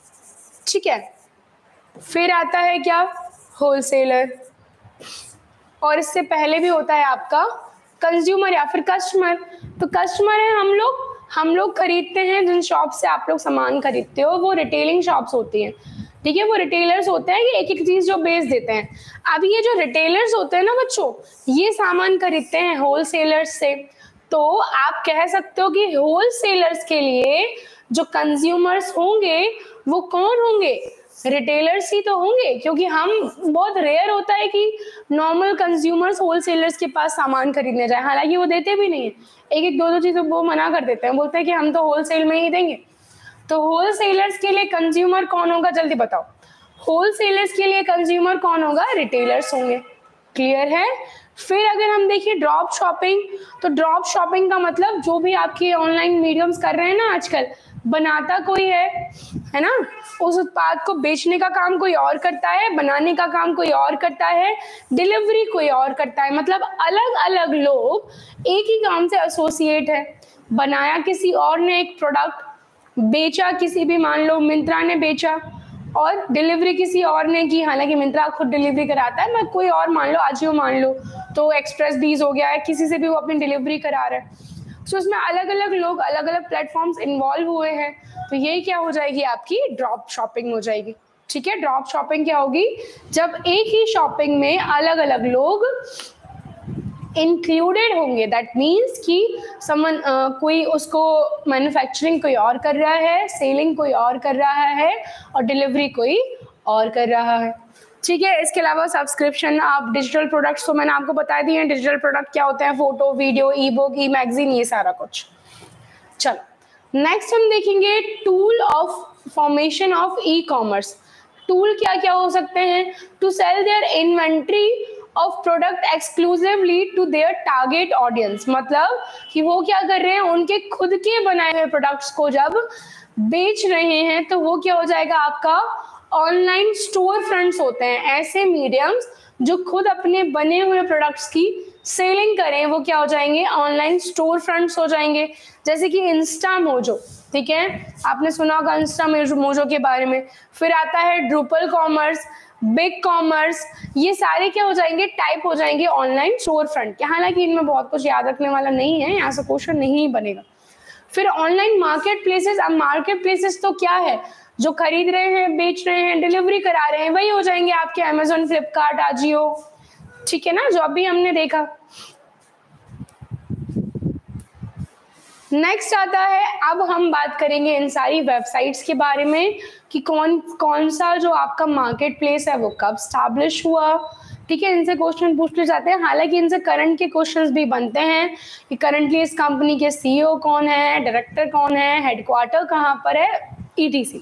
ठीक है, फिर आता है क्या, होलसेलर, और इससे पहले भी होता है आपका कंज्यूमर या फिर कस्टमर। तो कस्टमर है हम लोग खरीदते हैं जिन शॉप से आप लोग सामान खरीदते हो, वो रिटेलिंग शॉप्स होती हैं, ठीक है। वो रिटेलर्स होते हैं कि एक एक चीज जो बेच देते हैं। अब ये जो रिटेलर्स होते हैं ना बच्चों, ये सामान खरीदते हैं होलसेलर्स से। तो आप कह सकते हो कि होलसेलर्स के लिए जो कंज्यूमर्स होंगे वो कौन होंगे, रिटेलर्स ही तो होंगे, क्योंकि हम बहुत रेयर होता है कि नॉर्मल कंज्यूमर्स होलसेलर्स के पास सामान खरीदने जाए, हालांकि वो देते भी नहीं है, एक एक दो दो चीज़ों वो मना कर देते हैं, बोलते हैं कि हम तो होलसेल में ही देंगे। तो होलसेलर्स के लिए कंज्यूमर कौन होगा, जल्दी बताओ। होलसेलर्स के लिए कंज्यूमर कौन होगा, रिटेलर्स होंगे। क्लियर है। फिर अगर हम देखिए ड्रॉप शॉपिंग, तो ड्रॉप शॉपिंग का मतलब जो भी आपके ऑनलाइन मीडियम्स कर रहे हैं ना आजकल, बनाता कोई है ना, उस उत्पाद को बेचने का काम कोई और करता है, बनाने का काम कोई और करता है, डिलीवरी कोई और करता है। मतलब अलग अलग लोग एक ही काम से एसोसिएट है। बनाया किसी और ने एक प्रोडक्ट, बेचा किसी भी, मान लो मिंत्रा ने बेचा, और डिलीवरी किसी और ने की, हालांकि मिंत्रा खुद डिलीवरी कराता है, मैं कोई और मान लो, आजियो मान लो, तो एक्सप्रेस डीज हो गया है, किसी से भी वो अपनी डिलीवरी करा रहा है। सो उसमें अलग अलग लोग, अलग अलग प्लेटफॉर्म्स इन्वॉल्व हुए हैं। तो ये क्या हो जाएगी, आपकी ड्रॉप शॉपिंग हो जाएगी। ठीक है, ड्रॉप शॉपिंग क्या होगी, जब एक ही शॉपिंग में अलग अलग लोग इंक्लूडेड होंगे। दैट मीन्स कि समन कोई उसको मैन्युफैक्चरिंग कोई और कर रहा है, सेलिंग कोई और कर रहा है, और डिलीवरी कोई और कर रहा है। ठीक है, इसके अलावा सब्सक्रिप्शन, आप डिजिटल प्रोडक्ट्स तो मैंने आपको बता दिए हैं। डिजिटल प्रोडक्ट क्या होते हैं, photo, video, e book, e magazine, ये सारा कुछ। चलो नेक्स्ट हम देखेंगे tool of formation of e commerce. Tool क्या क्या हो सकते हैं, to sell their inventory of product exclusively to their target audience. मतलब कि वो क्या कर रहे हैं, उनके खुद के बनाए हुए प्रोडक्ट्स को जब बेच रहे हैं, तो वो क्या हो जाएगा, आपका ऑनलाइन स्टोर फ्रंट्स होते हैं। ऐसे मीडियम्स जो खुद अपने बने हुए प्रोडक्ट्स की सेलिंग करें, वो क्या हो जाएंगे, ऑनलाइन स्टोर फ्रंट्स हो जाएंगे। जैसे कि इंस्टा मोजो, ठीक है, आपने सुना होगा इंस्टा मोजो के बारे में। फिर आता है ड्रूपल कॉमर्स, बिग कॉमर्स, ये सारे क्या हो जाएंगे, टाइप हो जाएंगे ऑनलाइन स्टोर फ्रंट के। हालांकि इनमें बहुत कुछ याद रखने वाला नहीं है, यहाँ से क्वेश्चन नहीं बनेगा। फिर ऑनलाइन मार्केट प्लेसेस। अब मार्केट प्लेसेस तो क्या है, जो खरीद रहे हैं, बेच रहे हैं, डिलीवरी करा रहे हैं, वही हो जाएंगे आपके अमेजोन, फ्लिपकार्ट, आजियो, ठीक है ना, जो अभी हमने देखा। नेक्स्ट आता है, अब हम बात करेंगे इन सारी वेबसाइट्स के बारे में कि कौन कौन सा जो आपका मार्केट प्लेस है वो कब स्टैब्लिश हुआ। ठीक है, इनसे क्वेश्चन पूछे जाते हैं, हालांकि इनसे करंट के क्वेश्चंस भी बनते हैं कि करंटली इस कंपनी के सीईओ कौन है, डायरेक्टर कौन है, हेडक्वार्टर कहाँ पर है, ईटीसी।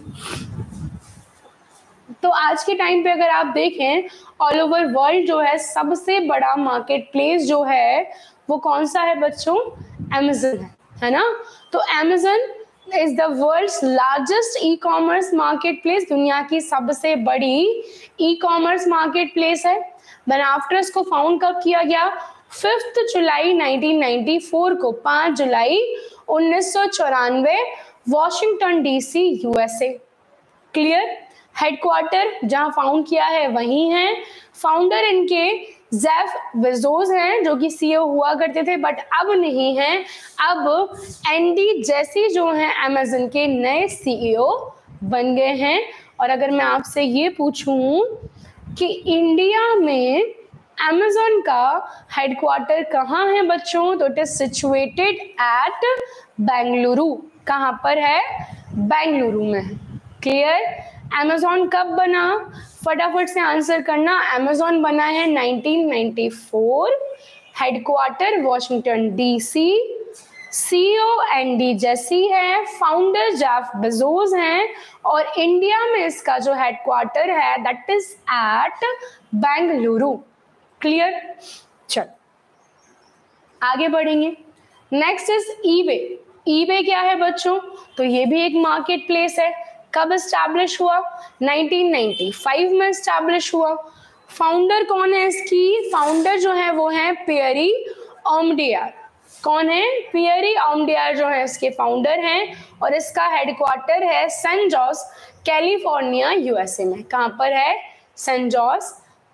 तो आज के टाइम पे अगर आप देखें ऑल ओवर वर्ल्ड जो है सबसे बड़ा मार्केट प्लेस जो है वो कौन सा है बच्चों, अमेज़न है ना। तो Amazon is the world's largest e commerce market place, दुनिया की सबसे बड़ी ई कॉमर्स मार्केट प्लेस है। देन आफ्टर इसको फाउंड कब किया गया, 5 जुलाई 1994 को, 5 जुलाई 1994, Washington DC, USA. Clear. Headquarter जहां फाउंड किया है वही है। फाउंडर इनके जेफ बेजोस हैं, जो कि सीईओ हुआ करते थे बट अब नहीं है। अब एंडी जेसी जो हैं अमेज़न के नए सीईओ बन गए हैं। और अगर मैं आपसे ये पूछूं कि इंडिया में अमेज़न का हेडक्वार्टर कहाँ है बच्चों, तो it is situated at Bengaluru. कहाँ पर है, बेंगलुरु में। क्लियर। अमेज़न कब बना, फटाफट से आंसर करना। अमेज़न बना है 1994, headquarter Washington DC, CEO Andy Jassy है, फाउंडर जेफ बेजोस हैं, और इंडिया में इसका जो हेडक्वार्टर है that is at Bengaluru. Clear. चल आगे बढ़ेंगे। Next is eBay. ईबे क्या है बच्चों, तो ये भी एक मार्केट प्लेस है। कब एस्टैब्लिश हुआ, 1995 में एस्टैब्लिश हुआ। फाउंडर कौन है इसकी, फाउंडर जो है वो है पियरी ओमडियर। कौन है, पियरी ओमडियर जो है इसके फाउंडर हैं, और इसका हेडक्वार्टर है सैन जोस, कैलिफोर्निया, यूएसए में। कहाँ पर है, सैन जोस,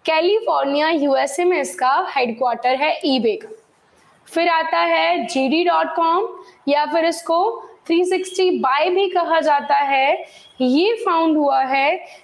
कैलिफोर्निया यूएसए में इसका हेडक्वार्टर है ईबे का। फिर आता है JD.com या फिर इसको 360 बाय भी कहा जाता है। ये फाउंड हुआ है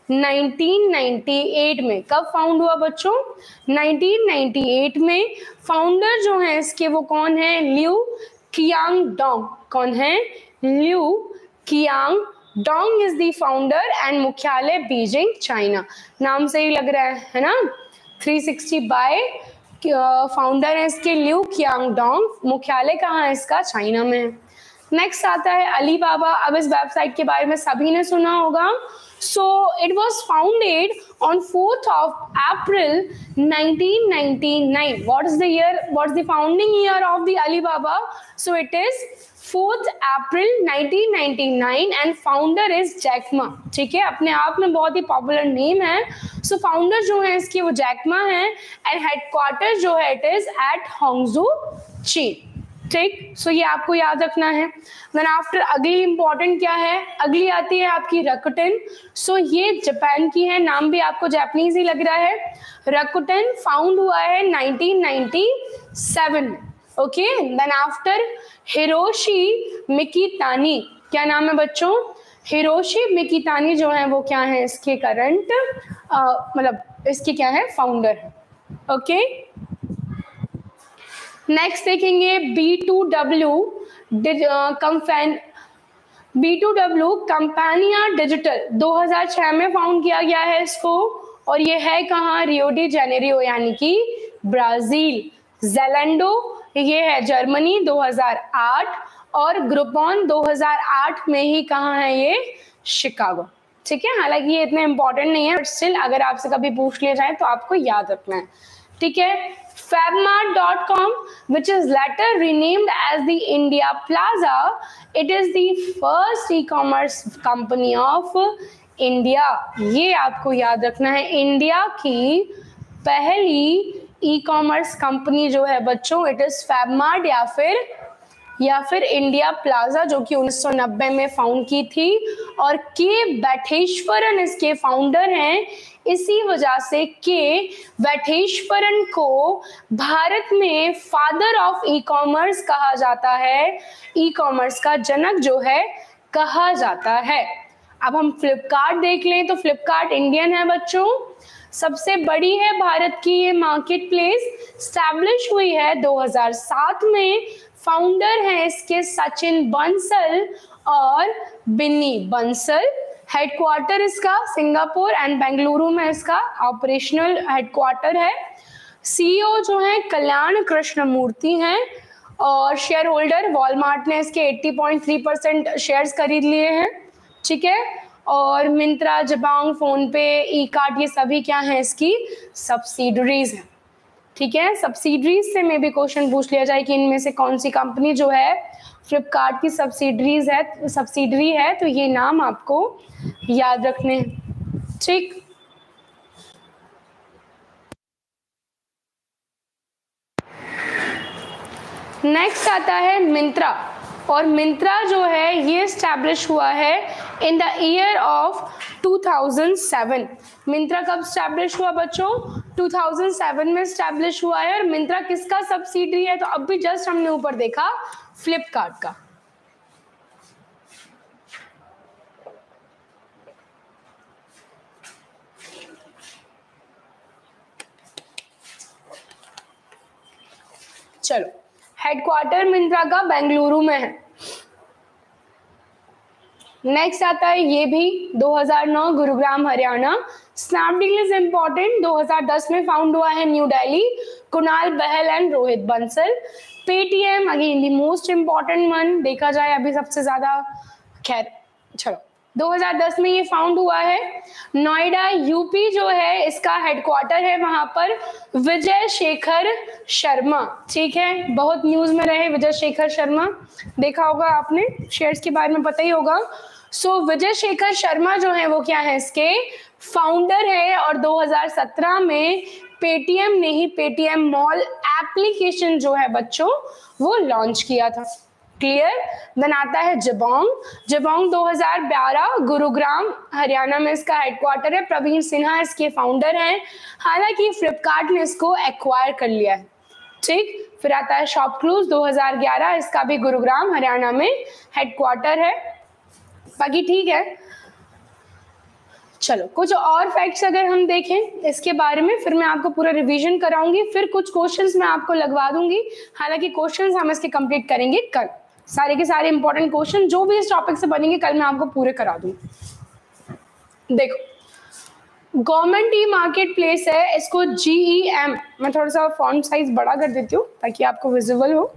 1998 में। कब फाउंड हुआ बच्चों? 1998 में। फाउंडर जो है इसके वो कौन है? Liu Qiangdong. कौन है? Liu Qiangdong is the founder and मुख्यालय बीजिंग चाइना। नाम से ही लग रहा है ना। 360 बाय फाउंडर है इसके ल्यू कियांगडोंग, मुख्यालय कहाँ है इसका? चाइना में है। नेक्स्ट आता है अलीबाबा। अब इस वेबसाइट के बारे में सभी ने सुना होगा। So it was founded on 4th of April 1999. What is the year? What's the founding year of the Alibaba? So it is 4th April 1999 and founder is Jack Ma. ठीक है, अपने आप में बहुत ही पॉपुलर नेम है। सो फाउंडर जो है इसकी वो जैक मा है एंड हेडक्वार्टर जो है इट इज एट होंगजू, चीन। ठीक, सो ये आपको याद रखना है। देन आफ्टर अगली इंपॉर्टेंट क्या है? अगली आती है आपकी रकुटेन। सो ये जापान की है, नाम भी आपको जापानीज ही लग रहा है। रकुटेन फाउंड हुआ है 1997 में। Okay, then after Hiroshi Mikitani. क्या नाम है बच्चों? हिरोशी मिकितानी जो है वो क्या है इसके करंट मतलब इसके क्या है? फाउंडर है। ओके, नेक्स्ट देखेंगे B2W कंपैनिया डिजिटल। 2006 में फाउंड किया गया है इसको और ये है कहाँ? रियो डी जेनेरियो यानी कि ब्राजील। जेलेंडो ये है जर्मनी 2008 और ग्रुपॉन 2008 में ही कहाँ है ये? शिकागो। ठीक है, हालांकि ये इतने इंपॉर्टेंट नहीं है बट स्टिल अगर आपसे कभी पूछ लिया जाए तो आपको याद रखना है। ठीक है, Fabmart.com, which is later renamed as the India Plaza, it is the first e-commerce company of India. ये आपको याद रखना है, इंडिया की पहली ई-कॉमर्स कंपनी जो है बच्चों इट इज फैबमार्ट या फिर इंडिया प्लाजा, जो कि 1990 में फाउंड की थी और के बैठेश्वरन इसके फाउंडर हैं। इसी वजह से के बैठेश्वरन को भारत में फादर ऑफ ई कॉमर्स कहा जाता है, ई कॉमर्स का जनक जो है कहा जाता है। अब हम फ्लिपकार्ट देख लें तो फ्लिपकार्ट इंडियन है बच्चों, सबसे बड़ी है भारत की ये मार्केट प्लेस, स्टैब्लिश हुई है 2007 में। फाउंडर है इसके सचिन बंसल और बिन्नी बंसल। हेडक्वार्टर इसका सिंगापुर एंड बेंगलुरु में इसका ऑपरेशनल हेडक्वार्टर है। सीईओ जो है कल्याण कृष्णमूर्ति हैं और शेयर होल्डर वॉलमार्ट ने इसके 80.3% शेयर्स खरीद लिए हैं। ठीक है, और मिंत्रा, जबांग, फोन पे, ई कार्ट ये सभी क्या हैं? इसकी सब्सिडरीज हैं। ठीक है, सब्सिडरीज से में भी क्वेश्चन पूछ लिया जाए कि इनमें से कौन सी कंपनी जो है फ्लिपकार्ट की सब्सिडरी है तो ये नाम आपको याद रखने हैं। ठीक, नेक्स्ट आता है मिंत्रा और मिंत्रा जो है ये स्टैब्लिश हुआ है in the year of 2007। Myntra कब स्टैब्लिश हुआ बच्चों? 2007 में स्टैब्लिश हुआ है। और मिंत्रा किसका सब्सिडरी है? तो अब भी जस्ट हमने ऊपर देखा फ्लिपकार्ट का। चलो, हेडक्वार्टर मिंत्रा का बेंगलुरु में है। नेक्स्ट आता है ये भी 2009 Gurugram Haryana. Snapdeal is important, 2010 में फाउंड हुआ है new Delhi, Kunal Bahl and Rohit Bansal. Paytm again the most important one देखा जाए अभी सबसे ज्यादा, खैर चलो 2010 में ये फाउंड हुआ है। नोएडा यूपी जो है इसका हेडक्वार्टर है वहां पर विजय शेखर शर्मा। ठीक है, बहुत न्यूज में रहे विजय शेखर शर्मा, देखा होगा आपने, शेयर्स के बारे में पता ही होगा। सो विजय शेखर शर्मा जो है वो क्या है? इसके फाउंडर है और 2017 में पेटीएम ने ही पेटीएम मॉल एप्लीकेशन जो है बच्चों वो लॉन्च किया था। क्लियर। देन आता है जबोंग, जबोंग 2012 गुरुग्राम हरियाणा में इसका हेडक्वार्टर है, प्रवीण सिन्हा इसके फाउंडर हैं, हालांकि फ्लिपकार्ट ने इसको एक्वायर कर लिया है, ठीक। फिर आता है शॉपक्लूज 2011, इसका भी गुरुग्राम हरियाणा में हेडक्वार्टर है, बाकी ठीक है। चलो कुछ और फैक्ट्स अगर हम देखें इसके बारे में, फिर मैं आपको पूरा रिवीजन कराऊंगी, फिर कुछ क्वेश्चंस मैं आपको लगवा दूंगी, हालांकि क्वेश्चंस हम इसके कंप्लीट करेंगे कल, सारे के सारे इंपॉर्टेंट क्वेश्चन जो भी इस टॉपिक से बनेंगे कल मैं आपको पूरे करा दूंगी। देखो गवर्नमेंट ई मार्केट प्लेस है, इसको GEM, मैं थोड़ा सा फॉन्ट साइज बड़ा कर देती हूँ ताकि आपको विजिबल हो।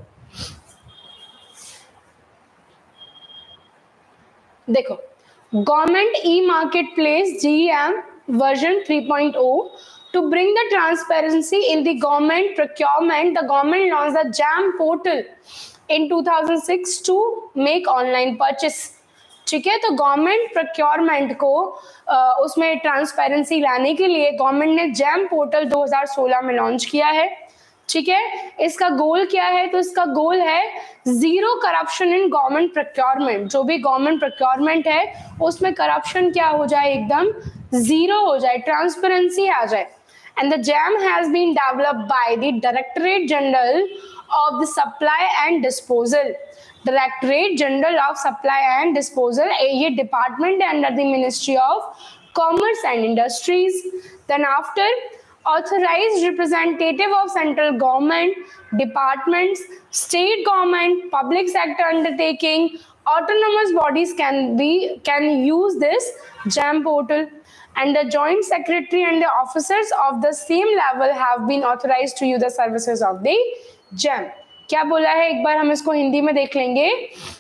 देखो government e market place GEM version 3.0 to bring the transparency in the government procurement, the government launched the JAM portal in 2006 to make online purchase, ठीक है। तो गवर्नमेंट प्रोक्योरमेंट को उसमें ट्रांसपेरेंसी लाने के लिए गवर्नमेंट ने जैम पोर्टल 2016 में लॉन्च किया है, ठीक है। इसका गोल क्या है, तो इसका गोल है zero corruption in government procurement, जो भी गवर्नमेंट प्रोक्योरमेंट है उसमें करप्शन क्या हो जाए, एकदम जीरो हो जाए, ट्रांसपेरेंसी आ जाए। And the GeM has been developed by the directorate general of the supply and disposal, directorate general of supply and disposal, ये डिपार्टमेंट है under the ministry of commerce and industries. Then after authorized representative of central government, departments, state government, public sector undertaking, autonomous bodies can use this JAM portal, and the joint secretary and the officers of the same level have been authorized to use the services of the JAM। क्या बोला है, एक बार हम इसको हिंदी में देख लेंगे।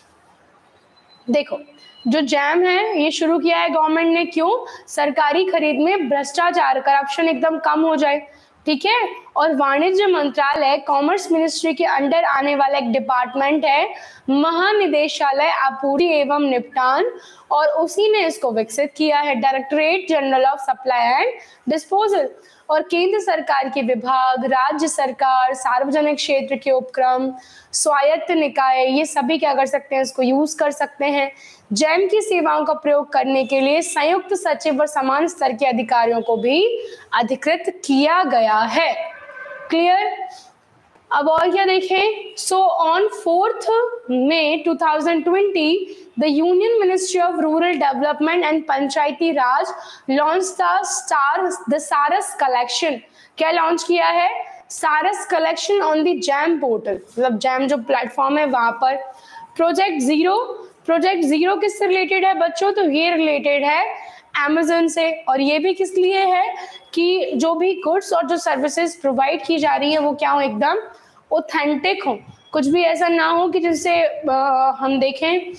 देखो जो जैम है ये शुरू किया है गवर्नमेंट ने, क्यों, सरकारी खरीद में भ्रष्टाचार करप्शन एकदम कम हो जाए, ठीक है। और वाणिज्य मंत्रालय कॉमर्स मिनिस्ट्री के अंडर आने वाला एक डिपार्टमेंट है, महानिदेशालय आपूर्ति एवं निपटान, और उसी ने इसको विकसित किया है, directorate general of supply and disposal. और केंद्र सरकार के विभाग, राज्य सरकार, सार्वजनिक क्षेत्र के उपक्रम, स्वायत्त निकाय, ये सभी क्या कर सकते हैं, इसको यूज कर सकते हैं। जैम की सेवाओं का प्रयोग करने के लिए संयुक्त सचिव और समान स्तर के अधिकारियों को भी अधिकृत किया गया है, क्लियर। अब और क्या देखें, so on 4 May 2020 the union ministry of rural development and Panchayati Raj launch the SARAS collection, क्या लॉन्च किया है, SARAS collection on the GeM portal, मतलब जैम जो प्लेटफॉर्म है वहां पर। प्रोजेक्ट जीरो किससे रिलेटेड है बच्चों, तो ये रिलेटेड है Amazon से, और ये भी किस लिए है कि जो भी गुड्स और जो सर्विसेज प्रोवाइड की जा रही है वो क्या हो, एकदम ऑथेंटिक हो, कुछ भी ऐसा ना हो कि जिससे हम देखें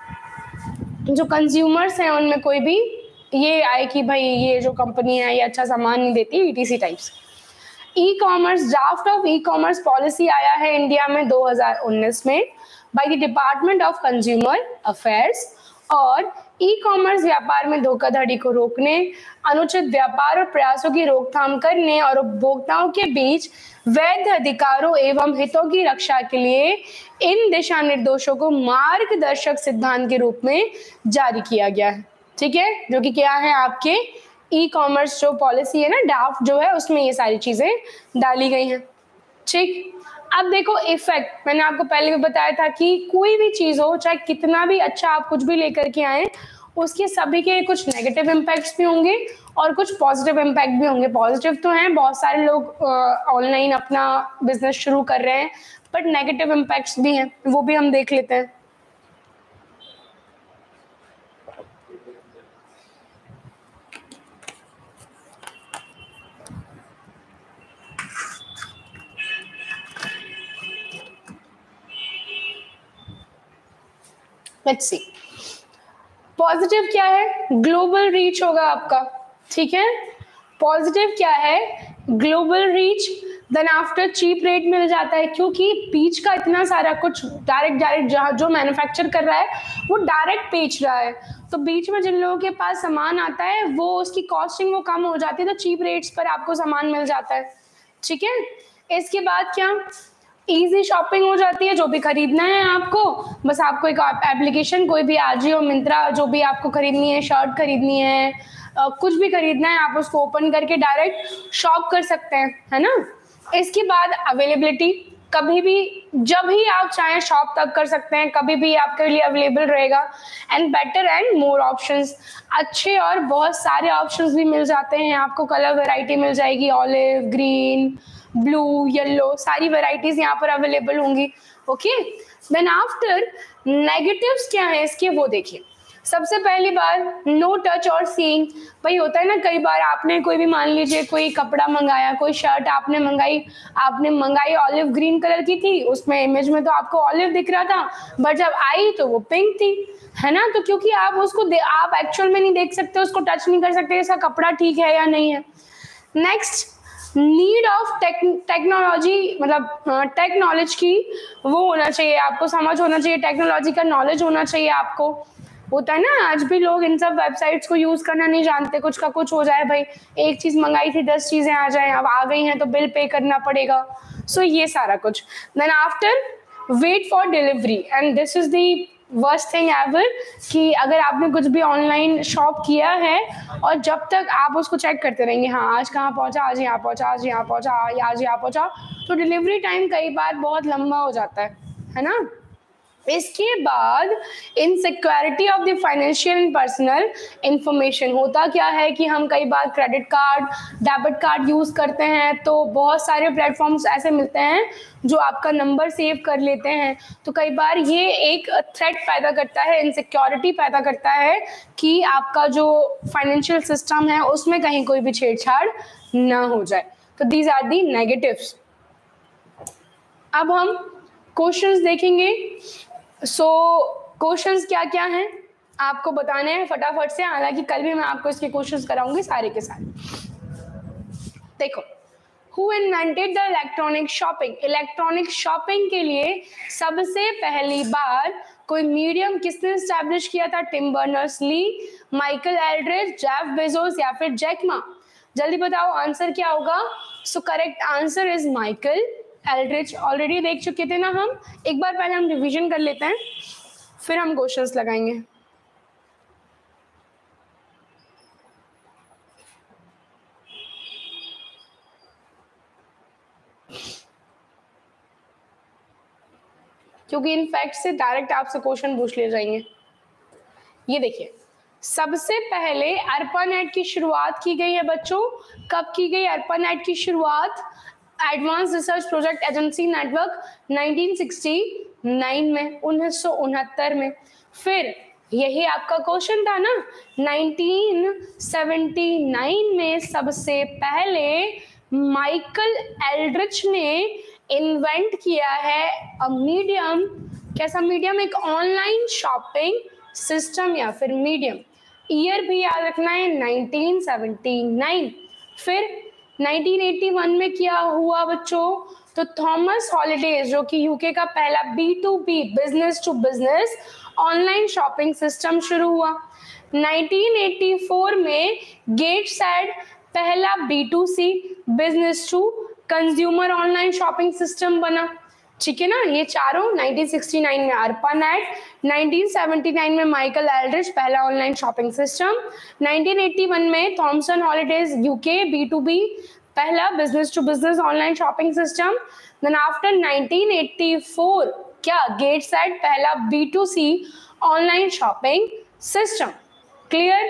जो कंज्यूमर्स हैं उनमें कोई भी ये आए कि भाई ये जो कंपनी है ये अच्छा सामान नहीं देती, ETC types. E commerce, draft of e commerce policy आया है इंडिया में 2019 में by the department of consumer affairs, और ई कॉमर्स व्यापार में धोखाधड़ी को रोकने, अनुचित व्यापार और प्रयासों की रोकथाम करने और उपभोक्ताओं के बीच वैध अधिकारों एवं हितों की रक्षा के लिए इन दिशा निर्देशों को मार्गदर्शक सिद्धांत के रूप में जारी किया गया है, ठीक है, जो कि क्या है आपके ई कॉमर्स जो पॉलिसी है ना, ड्राफ्ट जो है उसमें ये सारी चीजें डाली गई हैं, ठीक। अब देखो इफेक्ट, मैंने आपको पहले भी बताया था कि कोई भी चीज हो, चाहे कितना भी अच्छा आप कुछ भी लेकर के आए, उसके सभी के कुछ नेगेटिव इम्पैक्ट्स भी होंगे और कुछ पॉजिटिव इम्पैक्ट भी होंगे। पॉजिटिव तो हैं, बहुत सारे लोग ऑनलाइन अपना बिजनेस शुरू कर रहे हैं, बट नेगेटिव इम्पैक्ट्स भी हैं, वो भी हम देख लेते हैं। लेट्स सी, पॉजिटिव क्या है, ग्लोबल रीच होगा आपका, ठीक है। पॉजिटिव क्या है, global reach. Then after cheap rate मिल जाता है, क्योंकि बीच का इतना सारा कुछ डायरेक्ट जो मैन्युफैक्चर कर रहा है वो डायरेक्ट बेच रहा है, तो बीच में जिन लोगों के पास सामान आता है वो उसकी कॉस्टिंग वो कम हो जाती है, तो चीप रेट्स पर आपको सामान मिल जाता है, ठीक है। इसके बाद क्या, ईजी शॉपिंग हो जाती है, जो भी खरीदना है आपको बस आपको एक एप्लीकेशन कोई भी आजियो मिंत्रा जो भी आपको खरीदनी है, शर्ट खरीदनी है, कुछ भी खरीदना है आप उसको ओपन करके डायरेक्ट शॉप कर सकते हैं, है ना। इसके बाद अवेलेबिलिटी, कभी भी जब ही आप चाहें शॉप तक कर सकते हैं, कभी भी आपके लिए अवेलेबल रहेगा। And better and more options, अच्छे और बहुत सारे ऑप्शंस भी मिल जाते हैं आपको, कलर वैरायटी मिल जाएगी, ऑलिव, ग्रीन, ब्लू, येलो, सारी वैरायटीज यहाँ पर अवेलेबल होंगी। ओके, देन आफ्टर नेगेटिव्स क्या है इसके वो देखिए। सबसे पहली बार नो टच और सीइंग, भाई होता है ना कई बार आपने कोई भी मान लीजिए कोई कपड़ा मंगाया, कोई शर्ट आपने मंगाई ऑलिव ग्रीन कलर की थी, उसमें इमेज में तो आपको ऑलिव दिख रहा था बट जब आई तो वो पिंक थी, है ना। तो क्योंकि आप उसको आप एक्चुअल में नहीं देख सकते, उसको टच नहीं कर सकते इसका कपड़ा ठीक है या नहीं है। नेक्स्ट, नीड ऑफ टेक्नोलॉजी, मतलब टेक नॉलेज की वो होना चाहिए आपको, समझ होना चाहिए, टेक्नोलॉजी का नॉलेज होना चाहिए आपको। होता है ना आज भी लोग इन सब वेबसाइट्स को यूज करना नहीं जानते, कुछ का कुछ हो जाए, भाई एक चीज मंगाई थी 10 चीजें आ जाए, अब आ गई हैं तो बिल पे करना पड़ेगा। सो ये सारा कुछ। Then after wait for delivery, and this is the worst thing ever कि अगर आपने कुछ भी ऑनलाइन शॉप किया है और जब तक आप उसको चेक करते रहेंगे, हाँ आज कहाँ पहुँचा, आज यहाँ पहुँचा, आज यहाँ पहुँचा, आज यहाँ पहुँचा, तो डिलीवरी टाइम कई बार बहुत लंबा हो जाता है ना। इसके बाद insecurity of the financial and personal information, होता क्या है कि हम कई बार credit card, debit card use करते हैं तो बहुत सारे प्लेटफॉर्म्स ऐसे मिलते हैं जो आपका नंबर सेव कर लेते हैं, तो कई बार ये एक थ्रेट पैदा करता है, इनसिक्योरिटी पैदा करता है कि आपका जो फाइनेंशियल सिस्टम है उसमें कहीं कोई भी छेड़छाड़ ना हो जाए। तो दीज आर दी नेगेटिव्स। अब हम क्वेश्चंस देखेंगे। क्वेश्चंस क्या क्या हैं आपको बताने हैं फटाफट से, हालांकि कल भी मैं आपको इसके क्वेश्चंस कराऊंगी सारे के सारे। देखो, who invented the electronic shopping, electronic shopping के लिए सबसे पहली बार कोई मीडियम किसने स्टैब्लिश किया था? Tim Berners-Lee, Michael Aldrich, Jeff Bezos या फिर जैक मा? जल्दी बताओ आंसर क्या होगा। So correct answer is Michael Aldrich. Already देख चुके थे ना हम, एक बार पहले हम रिवीजन कर लेते हैं फिर हम क्वेश्चंस लगाएंगे। क्योंकि इन फैक्ट से डायरेक्ट आपसे क्वेश्चन पूछ लिए जाएंगे। ये देखिए, सबसे पहले ARPANET की शुरुआत की गई है बच्चों। कब की गई ARPANET की शुरुआत? Advance research project agency network 1969 में, 1969 में। फिर यही आपका क्वेश्चन था ना, 1979 में सबसे पहले माइकल एल्ड्रिच ने इन्वेंट किया है अ मीडियम, कैसा मीडियम? एक ऑनलाइन शॉपिंग सिस्टम या फिर मीडियम। ईयर भी याद रखना है 1979। फिर 1981 में क्या हुआ बच्चों? तो थॉमस हॉलिडेज जो कि यूके का पहला B2B, business to business online shopping system शुरू हुआ। 1984 में गेटसैट पहला B2C, business to consumer online shopping system बना। ठीक है ना, ये चारों। 1969 में ARPANET, 1979 में माइकल एल्ड्रिच पहला ऑनलाइन शॉपिंग सिस्टम, 1981 में थॉमसन हॉलिडेज यूके B2B पहला business to business online shopping system. Then after 1984 क्या? गेटसैट पहला B2C online shopping system. Clear?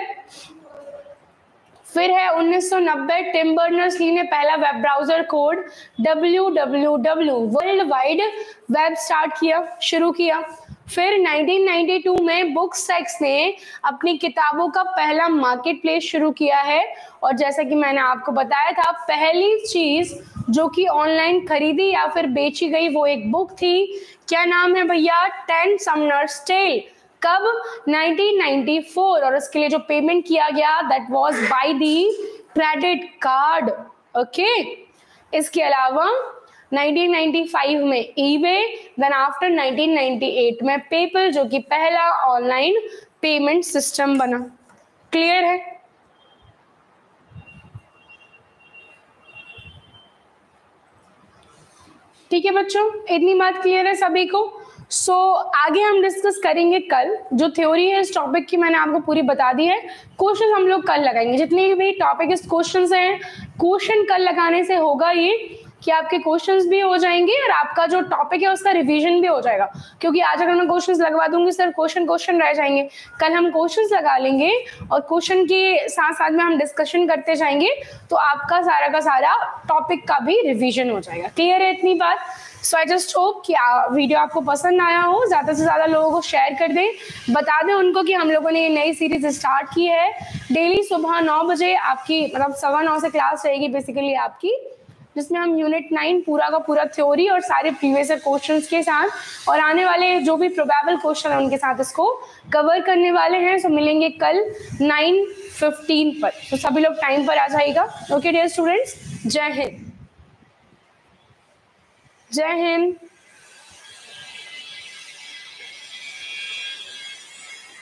फिर है 1990, टिम बर्नर्स-ली ने पहला web browser code www world wide web शुरू किया। फिर 1992 में बुकसेक्स ने अपनी किताबों का पहला मार्केट प्लेस शुरू किया है, और जैसा कि मैंने आपको बताया था पहली चीज जो कि ऑनलाइन खरीदी या फिर बेची गई वो एक बुक थी। क्या नाम है भैया? 10 समनर्स टेल। कब? 1994। और उसके लिए जो पेमेंट किया गया that was by the credit card. Okay, इसके अलावा 1995 में ईबे, देन आफ्टर 1998 में पेपल जो कि पहला ऑनलाइन पेमेंट सिस्टम बना। क्लियर है? ठीक है बच्चों, इतनी बात क्लियर है सभी को। सो आगे हम डिस्कस करेंगे कल। जो थ्योरी है इस टॉपिक की मैंने आपको पूरी बता दी है। क्वेश्चन हम लोग कल लगाएंगे, जितने भी टॉपिक इस क्वेश्चन हैं, क्वेश्चन कल लगाने से होगा ये कि आपके क्वेश्चंस भी हो जाएंगे और आपका जो टॉपिक है उसका रिवीजन भी हो जाएगा। क्योंकि आज अगर मैं क्वेश्चंस लगवा दूंगी सिर्फ क्वेश्चन रह जाएंगे, कल हम क्वेश्चंस लगा लेंगे और क्वेश्चन के साथ साथ में हम डिस्कशन करते जाएंगे, तो आपका सारा का सारा टॉपिक का भी रिवीजन हो जाएगा। क्लियर है इतनी बात? सो आई जस्ट होप कि वीडियो आपको पसंद आया हो। ज़्यादा से ज़्यादा लोगों को शेयर कर दें, बता दें उनको कि हम लोगों ने ये नई सीरीज स्टार्ट की है। डेली सुबह 9 बजे आपकी मतलब 9:15 से क्लास रहेगी बेसिकली आपकी, जिसमें हम यूनिट 9 पूरा का पूरा थ्योरी और सारे प्रीवियस क्वेश्चंस के साथ और आने वाले जो भी प्रोबेबल क्वेश्चन है उनके साथ इसको कवर करने वाले हैं। सो मिलेंगे कल 9:15 पर, तो सभी लोग टाइम पर आ जाएगा। ओके डियर स्टूडेंट्स, जय हिंद। जय हिंद।